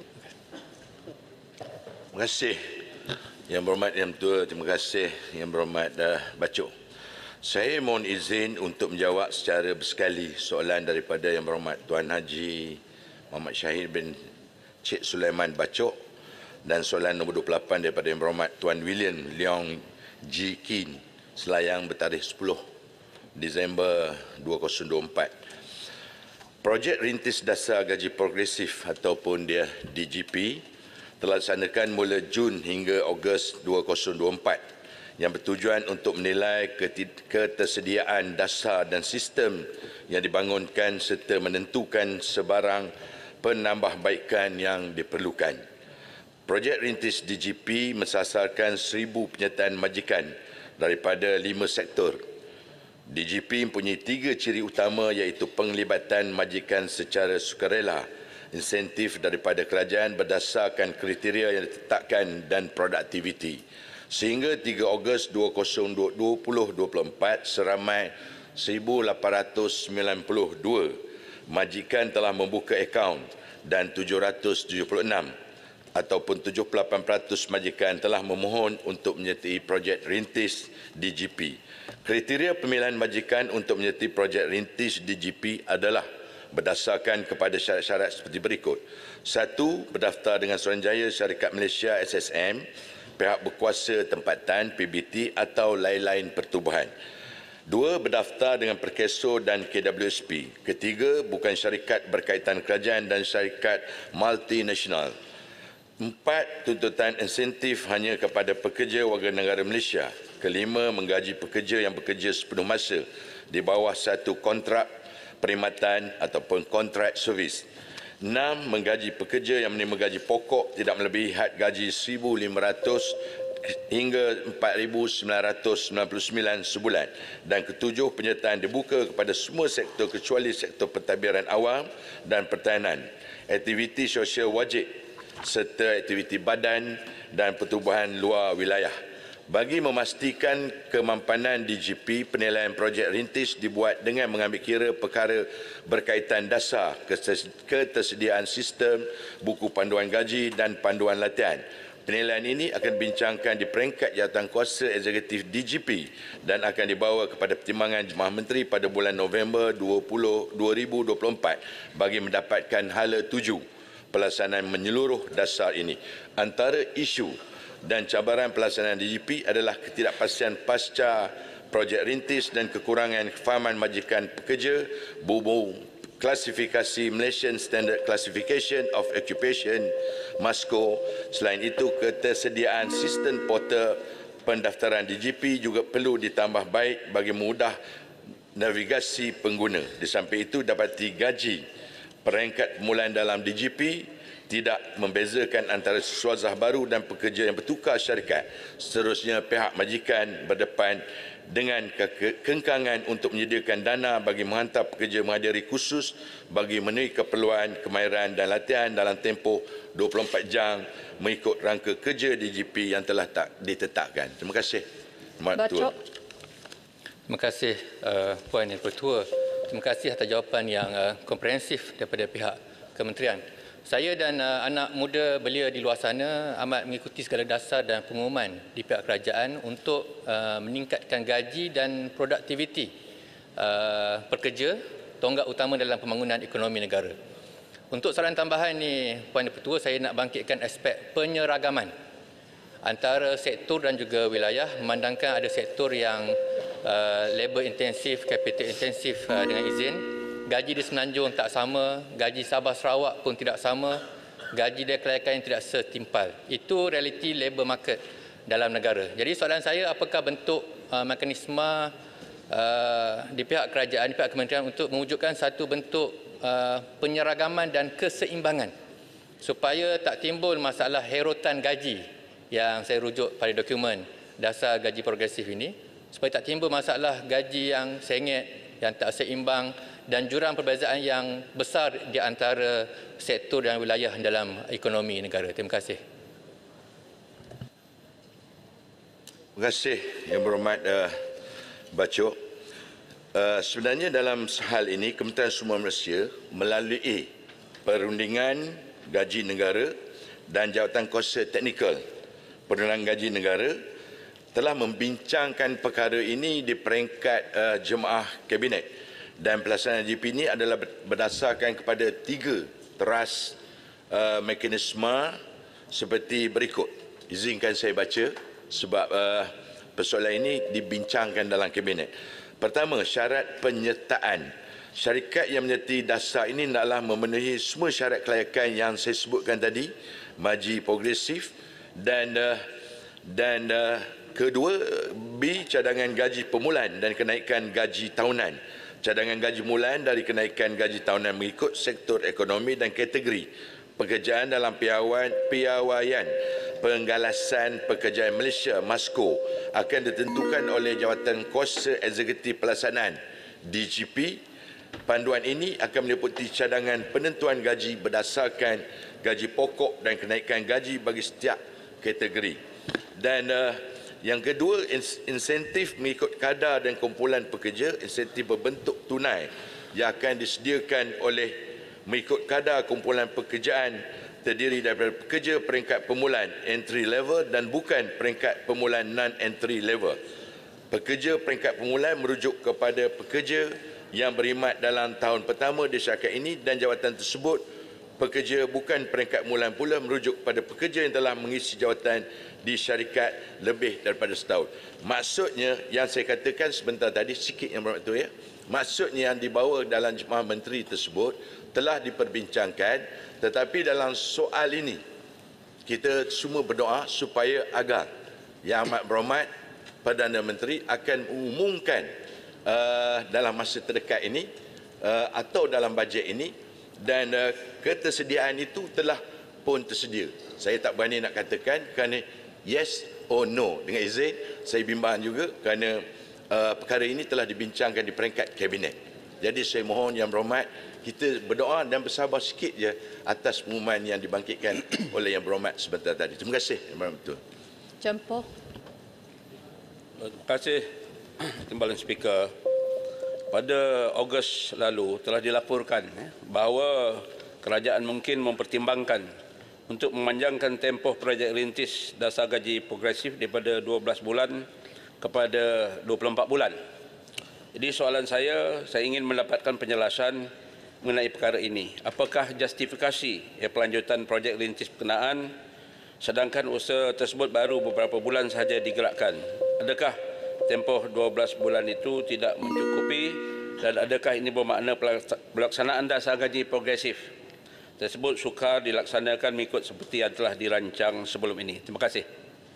Terima kasih Yang Berhormat Yang Tua, terima kasih Yang Berhormat Bacok. Saya mohon izin untuk menjawab secara bersekali soalan daripada Yang Berhormat Tuan Haji Muhammad Syahir bin Cik Sulaiman Bacok dan soalan nombor 28 daripada Yang Berhormat Tuan William Leong G. Kin Selayang bertarikh 10 Disember 2024. Projek Rintis Dasar Gaji Progresif ataupun dia DGP telah dilaksanakan mula Jun hingga Ogos 2024 yang bertujuan untuk menilai ketersediaan dasar dan sistem yang dibangunkan serta menentukan sebarang penambahbaikan yang diperlukan. Projek Rintis DGP mensasarkan 1,000 penyertaan majikan daripada 5 sektor. DGP mempunyai 3 ciri utama iaitu penglibatan majikan secara sukarela, insentif daripada kerajaan berdasarkan kriteria yang ditetapkan dan produktiviti. Sehingga 3 Ogos 2024 seramai 1,892 majikan telah membuka akaun dan 776 ataupun 78% majikan telah memohon untuk menyertai projek rintis DGP. Kriteria pemilihan majikan untuk menyertai projek rintis DGP adalah berdasarkan kepada syarat-syarat seperti berikut. 1. Berdaftar dengan Suruhanjaya Syarikat Malaysia SSM, pihak berkuasa tempatan PBT atau lain-lain pertubuhan. 2. Berdaftar dengan Perkeso dan KWSP. 3. Bukan syarikat berkaitan kerajaan dan syarikat multinasional. 4. Tuntutan insentif hanya kepada pekerja warga negara Malaysia. 5. Menggaji pekerja yang bekerja sepenuh masa di bawah satu kontrak perkhidmatan ataupun kontrak servis. 6. Menggaji pekerja yang menerima gaji pokok tidak melebihi had gaji 1,500 hingga 4,999 sebulan. Dan ketujuh, penyertaan dibuka kepada semua sektor kecuali sektor pentadbiran awam dan pertahanan, aktiviti sosial wajib serta aktiviti badan dan pertubuhan luar wilayah. Bagi memastikan kemampanan DGP, penilaian projek rintis dibuat dengan mengambil kira perkara berkaitan dasar, ketersediaan sistem, buku panduan gaji dan panduan latihan. Penilaian ini akan dibincangkan di peringkat jawatankuasa eksekutif DGP dan akan dibawa kepada pertimbangan Jemaah Menteri pada bulan November 2024 bagi mendapatkan hala tuju pelaksanaan menyeluruh dasar ini. Antara isu dan cabaran pelaksanaan DGP adalah ketidakpastian pasca projek rintis dan kekurangan kefahaman majikan pekerja, bubu klasifikasi Malaysian Standard Classification of Occupation (MASCO). Selain itu, ketersediaan sistem portal pendaftaran DGP juga perlu ditambah baik bagi mudah navigasi pengguna. Di samping itu, dapati gaji peringkat permulaan dalam DGP tidak membezakan antara siswazah baru dan pekerja yang bertukar syarikat. Seterusnya, pihak majikan berdepan dengan kekengkangan untuk menyediakan dana bagi menghantar pekerja menghadiri kursus bagi memenuhi keperluan kemahiran dan latihan dalam tempoh 24 jam mengikut rangka kerja DGP yang telah ditetapkan. Terima kasih. Terima kasih Puan Yang Pertua. Terima kasih atas jawapan yang komprehensif daripada pihak kementerian. Saya dan anak muda belia di luar sana amat mengikuti segala dasar dan pengumuman di pihak kerajaan untuk meningkatkan gaji dan produktiviti pekerja, tonggak utama dalam pembangunan ekonomi negara. Untuk soalan tambahan ni, Puan Yang Pertua, saya nak bangkitkan aspek penyeragaman antara sektor dan juga wilayah, memandangkan ada sektor yang labor intensif, capital intensif dengan izin. Gaji di Semenanjung tak sama, gaji Sabah Sarawak pun tidak sama, gaji di Kelantan tidak setimpal. Itu realiti labor market dalam negara. Jadi soalan saya, apakah bentuk mekanisme di pihak kerajaan, di pihak kementerian untuk mewujudkan satu bentuk penyeragaman dan keseimbangan supaya tak timbul masalah herotan gaji yang saya rujuk pada dokumen dasar gaji progresif ini, supaya tak timbul masalah gaji yang sengit, yang tak seimbang dan jurang perbezaan yang besar di antara sektor dan wilayah dalam ekonomi negara. Terima kasih. Terima kasih Yang Berhormat Bacok. Sebenarnya dalam hal ini Kementerian Sumber Malaysia melalui perundingan gaji negara dan Jawatankuasa Teknikal Perundangan Gaji Negara telah membincangkan perkara ini di peringkat Jemaah Kabinet. Dan pelaksanaan DGP ini adalah berdasarkan kepada 3 teras mekanisme seperti berikut. Izinkan saya baca sebab persoalan ini dibincangkan dalam Kabinet. Pertama, syarat penyertaan. Syarikat yang menyertai dasar ini hendaklah memenuhi semua syarat kelayakan yang saya sebutkan tadi, margi progresif dan kedua, B, cadangan gaji permulaan dan kenaikan gaji tahunan. Cadangan gaji permulaan dari kenaikan gaji tahunan mengikut sektor ekonomi dan kategori pekerjaan dalam piawaian penggalasan pekerjaan Malaysia (MASCO) akan ditentukan oleh Jawatankuasa Eksekutif Pelaksanaan DGP. Panduan ini akan meliputi cadangan penentuan gaji berdasarkan gaji pokok dan kenaikan gaji bagi setiap kategori. Dan Yang kedua, insentif mengikut kadar dan kumpulan pekerja, insentif berbentuk tunai yang akan disediakan oleh mengikut kadar kumpulan pekerjaan terdiri daripada pekerja peringkat permulaan entry level dan bukan peringkat permulaan non-entry level. Pekerja peringkat permulaan merujuk kepada pekerja yang berkhidmat dalam tahun pertama di syarikat ini dan jawatan tersebut. Pekerja bukan peringkat permulaan pula merujuk kepada pekerja yang telah mengisi jawatan di syarikat lebih daripada setahun. Maksudnya yang saya katakan sebentar tadi, sikit yang bermakna itu ya. Maksudnya yang dibawa dalam Jemaah Menteri tersebut telah diperbincangkan, tetapi dalam soal ini kita semua berdoa supaya agar Yang Amat Berhormat Perdana Menteri akan mengumumkan dalam masa terdekat ini atau dalam bajet ini, dan ketersediaan itu telah pun tersedia. Saya tak berani nak katakan kerana yes or no. Dengan izin, saya bimbang juga kerana perkara ini telah dibincangkan di peringkat kabinet. Jadi saya mohon Yang Berhormat, kita berdoa dan bersabar sikit je atas pengumuman yang dibangkitkan oleh Yang Berhormat sebentar tadi. Terima kasih Yang Berhormat Betul. Jempol. Terima kasih Timbalan Speaker. Pada Ogos lalu telah dilaporkan bahawa kerajaan mungkin mempertimbangkan untuk memanjangkan tempoh projek rintis dasar gaji progresif daripada 12 bulan kepada 24 bulan. Jadi soalan saya ingin mendapatkan penjelasan mengenai perkara ini. Apakah justifikasi pelanjutan projek rintis berkenaan sedangkan usaha tersebut baru beberapa bulan sahaja digerakkan? Adakah tempoh 12 bulan itu tidak mencukupi, dan adakah ini bermakna pelaksanaan dasar gaji progresif tersebut sukar dilaksanakan mengikut seperti yang telah dirancang sebelum ini? Terima kasih.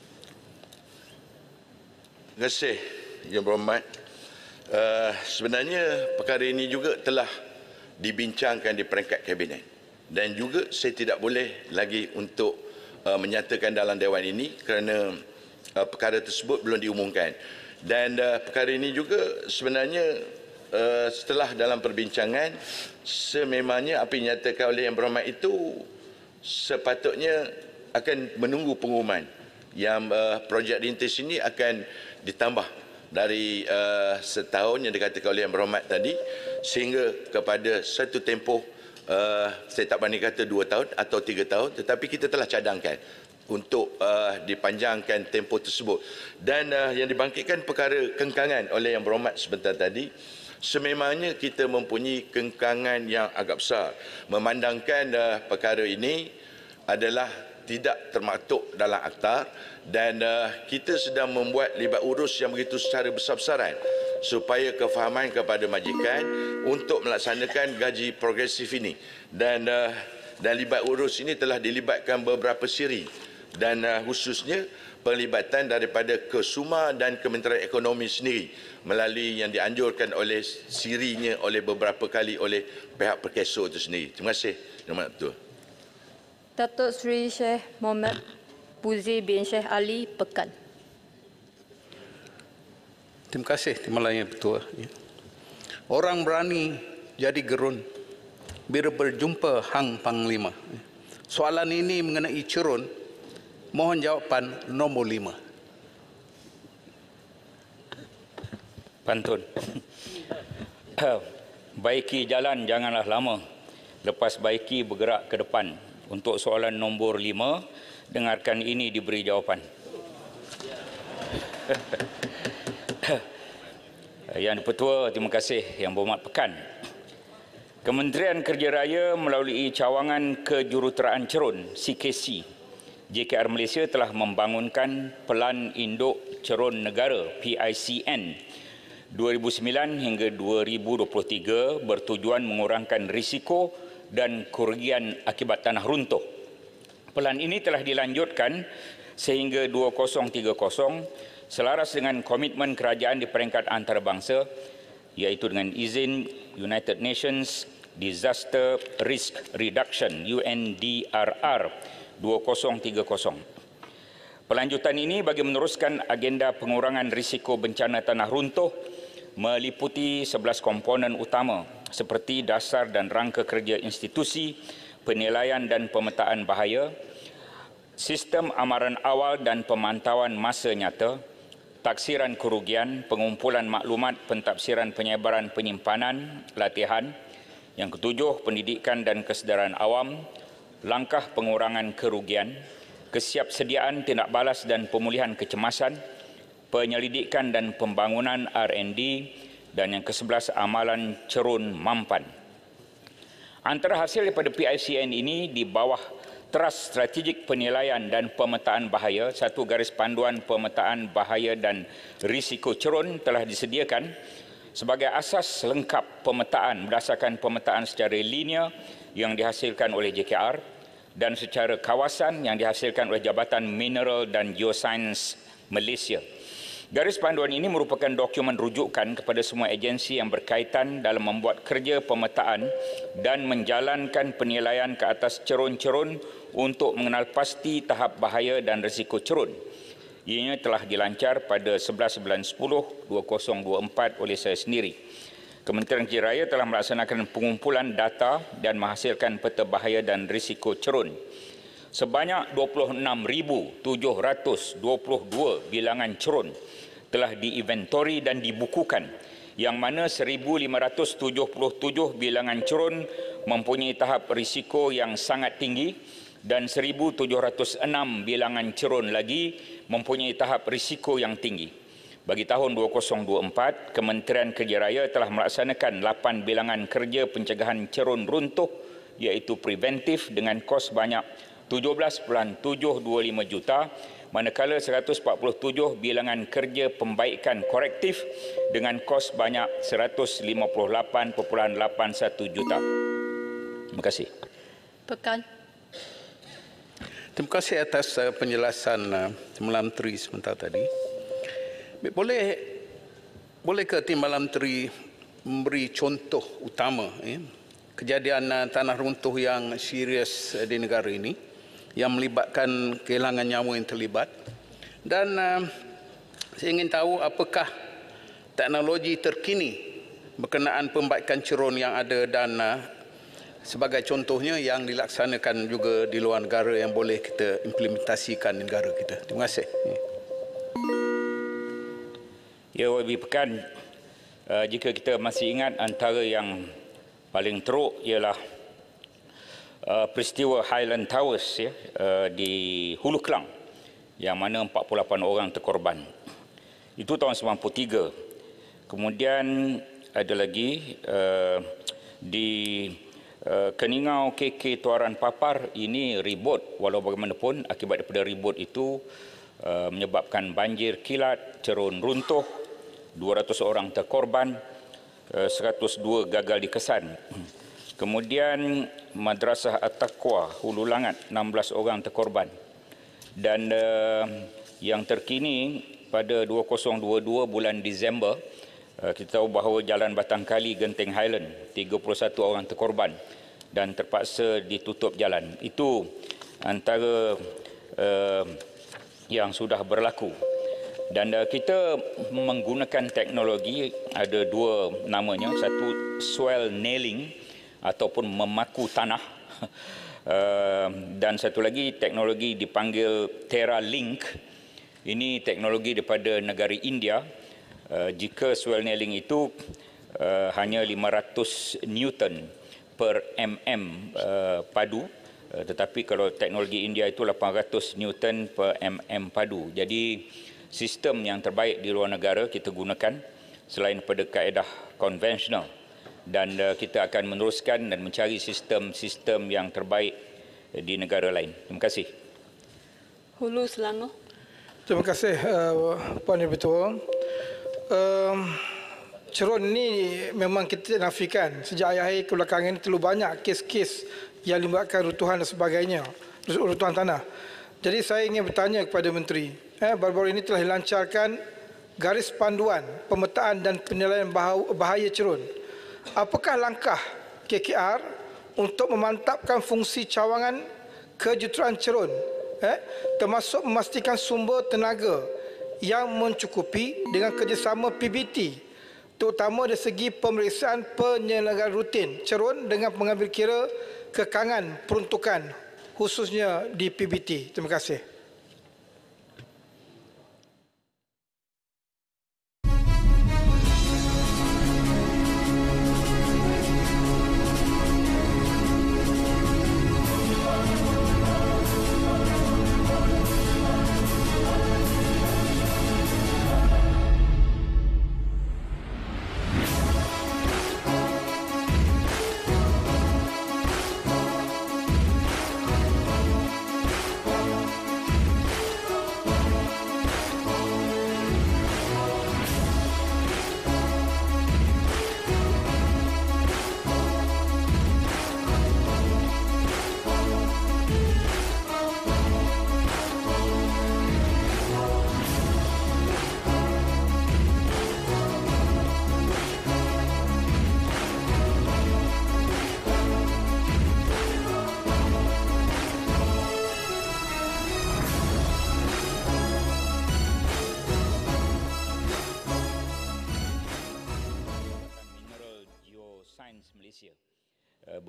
Terima kasih Yang Berhormat. Sebenarnya perkara ini juga telah dibincangkan di peringkat kabinet, dan juga saya tidak boleh lagi untuk menyatakan dalam Dewan ini kerana perkara tersebut belum diumumkan. Dan perkara ini juga sebenarnya setelah dalam perbincangan, sememangnya apa yang dinyatakan oleh Yang Berhormat itu sepatutnya akan menunggu pengumuman yang projek rintis ini akan ditambah dari setahun yang dikatakan oleh Yang Berhormat tadi sehingga kepada satu tempoh, saya tak berani kata 2 tahun atau 3 tahun, tetapi kita telah cadangkan untuk dipanjangkan tempoh tersebut. Dan yang dibangkitkan perkara kengkangan oleh Yang Berhormat sebentar tadi, sememangnya kita mempunyai kengkangan yang agak besar memandangkan perkara ini adalah tidak termaktub dalam akta, dan kita sedang membuat libat urus yang begitu secara besar-besaran supaya kefahaman kepada majikan untuk melaksanakan gaji progresif ini. Dan libat urus ini telah dilibatkan beberapa siri, dan khususnya perlibatan daripada Kesuma dan Kementerian Ekonomi sendiri melalui yang dianjurkan oleh sirinya oleh beberapa kali oleh pihak Perkeso itu sendiri. Terima kasih Yang Amat Betul. Datuk Seri Sheikh Mohammed Buzi bin Sheikh Ali Pekan. Terima kasih Timbalan Yang Betul. Orang berani jadi gerun bila berjumpa Hang Panglima. Soalan ini mengenai cerun. Mohon jawapan nombor 5. Pantun. Baiki jalan janganlah lama. Lepas baiki bergerak ke depan. Untuk soalan nombor 5, dengarkan ini diberi jawapan. Yang Dipertua, terima kasih Yang Berhormat Pekan. Kementerian Kerja Raya melalui cawangan kejuruteraan cerun CKC, JKR Malaysia telah membangunkan Pelan Induk Cerun Negara PICN 2009 hingga 2023 bertujuan mengurangkan risiko dan kerugian akibat tanah runtuh. Pelan ini telah dilanjutkan sehingga 2030 selaras dengan komitmen kerajaan di peringkat antarabangsa, iaitu dengan izin United Nations Disaster Risk Reduction UNDRR 2030. Pelanjutan ini bagi meneruskan agenda pengurangan risiko bencana tanah runtuh meliputi 11 komponen utama seperti dasar dan rangka kerja institusi, penilaian dan pemetaan bahaya, sistem amaran awal dan pemantauan masa nyata, pentaksiran kerugian, pengumpulan maklumat, pentafsiran, penyebaran, penyimpanan, latihan. Yang ketujuh, pendidikan dan kesedaran awam, langkah pengurangan kerugian, kesiapsediaan tindak balas dan pemulihan kecemasan, penyelidikan dan pembangunan R&D, dan yang ke-11, amalan cerun mampan. Antara hasil daripada PICN ini di bawah teras strategik penilaian dan pemetaan bahaya, satu garis panduan pemetaan bahaya dan risiko cerun telah disediakan sebagai asas lengkap pemetaan berdasarkan pemetaan secara linear yang dihasilkan oleh JKR dan secara kawasan yang dihasilkan oleh Jabatan Mineral dan Geosains Malaysia. Garis panduan ini merupakan dokumen rujukan kepada semua agensi yang berkaitan dalam membuat kerja pemetaan dan menjalankan penilaian ke atas cerun-cerun untuk mengenal pasti tahap bahaya dan risiko cerun. Ianya telah dilancar pada 11 bulan 10 2024 oleh saya sendiri. Kementerian Kerja Raya telah melaksanakan pengumpulan data dan menghasilkan peta bahaya dan risiko cerun. Sebanyak 26,722 bilangan cerun telah diinventori dan dibukukan, yang mana 1,577 bilangan cerun mempunyai tahap risiko yang sangat tinggi dan 1,706 bilangan cerun lagi mempunyai tahap risiko yang tinggi. Bagi tahun 2024, Kementerian Kerja Raya telah melaksanakan 8 bilangan kerja pencegahan cerun runtuh, iaitu preventif dengan kos banyak 17.725 juta, manakala 147 bilangan kerja pembaikan korektif dengan kos banyak 158.81 juta. Terima kasih. Pekan. Terima kasih atas penjelasan Timbalan Menteri sebentar tadi. Boleh ke Timbalan Menteri memberi contoh utama kejadian tanah runtuh yang serius di negara ini yang melibatkan kehilangan nyawa yang terlibat, dan saya ingin tahu apakah teknologi terkini berkenaan pembaikan cerun yang ada dan sebagai contohnya yang dilaksanakan juga di luar negara yang boleh kita implementasikan di negara kita. Terima kasih. Ya, YB Pekan, jika kita masih ingat, antara yang paling teruk ialah peristiwa Highland Towers di Hulu Kelang yang mana 48 orang terkorban. Itu tahun 93. Kemudian ada lagi di Keningau KK Tuaran Papar, ini ribut, walau bagaimanapun akibat daripada ribut itu menyebabkan banjir kilat, cerun runtuh, 200 orang terkorban, 102 gagal dikesan. Kemudian Madrasah At-Taqwa Hulu Langat, 16 orang terkorban. Dan yang terkini pada 2022 bulan Disember, kita tahu bahawa Jalan Batangkali Genting Highland, 31 orang terkorban dan terpaksa ditutup jalan. Itu antara yang sudah berlaku. Dan kita menggunakan teknologi, ada dua namanya, satu swell nailing ataupun memaku tanah, dan satu lagi teknologi dipanggil TerraLink. Ini teknologi daripada negara India. Jika swell nailing itu hanya 500 Newton per mm padu, tetapi kalau teknologi India itu 800 Newton per mm padu. Jadi sistem yang terbaik di luar negara kita gunakan selain pada kaedah konvensional, dan kita akan meneruskan dan mencari sistem-sistem yang terbaik di negara lain. Terima kasih. Hulu Selangor. Terima kasih Puan Yang Betul. Cerun ini memang kita nafikan. Sejak akhir kebelakangan ini terlalu banyak kes-kes yang melibatkan runtuhan dan sebagainya, runtuhan tanah. Jadi saya ingin bertanya kepada Menteri, baru-baru ini telah dilancarkan garis panduan pemetaan dan penilaian bahaya cerun. Apakah langkah KKR untuk memantapkan fungsi cawangan kejuruteraan cerun, termasuk memastikan sumber tenaga yang mencukupi dengan kerjasama PBT, terutama dari segi pemeriksaan penyelenggaraan rutin cerun dengan mengambil kira kekangan peruntukan khususnya di PBT. Terima kasih.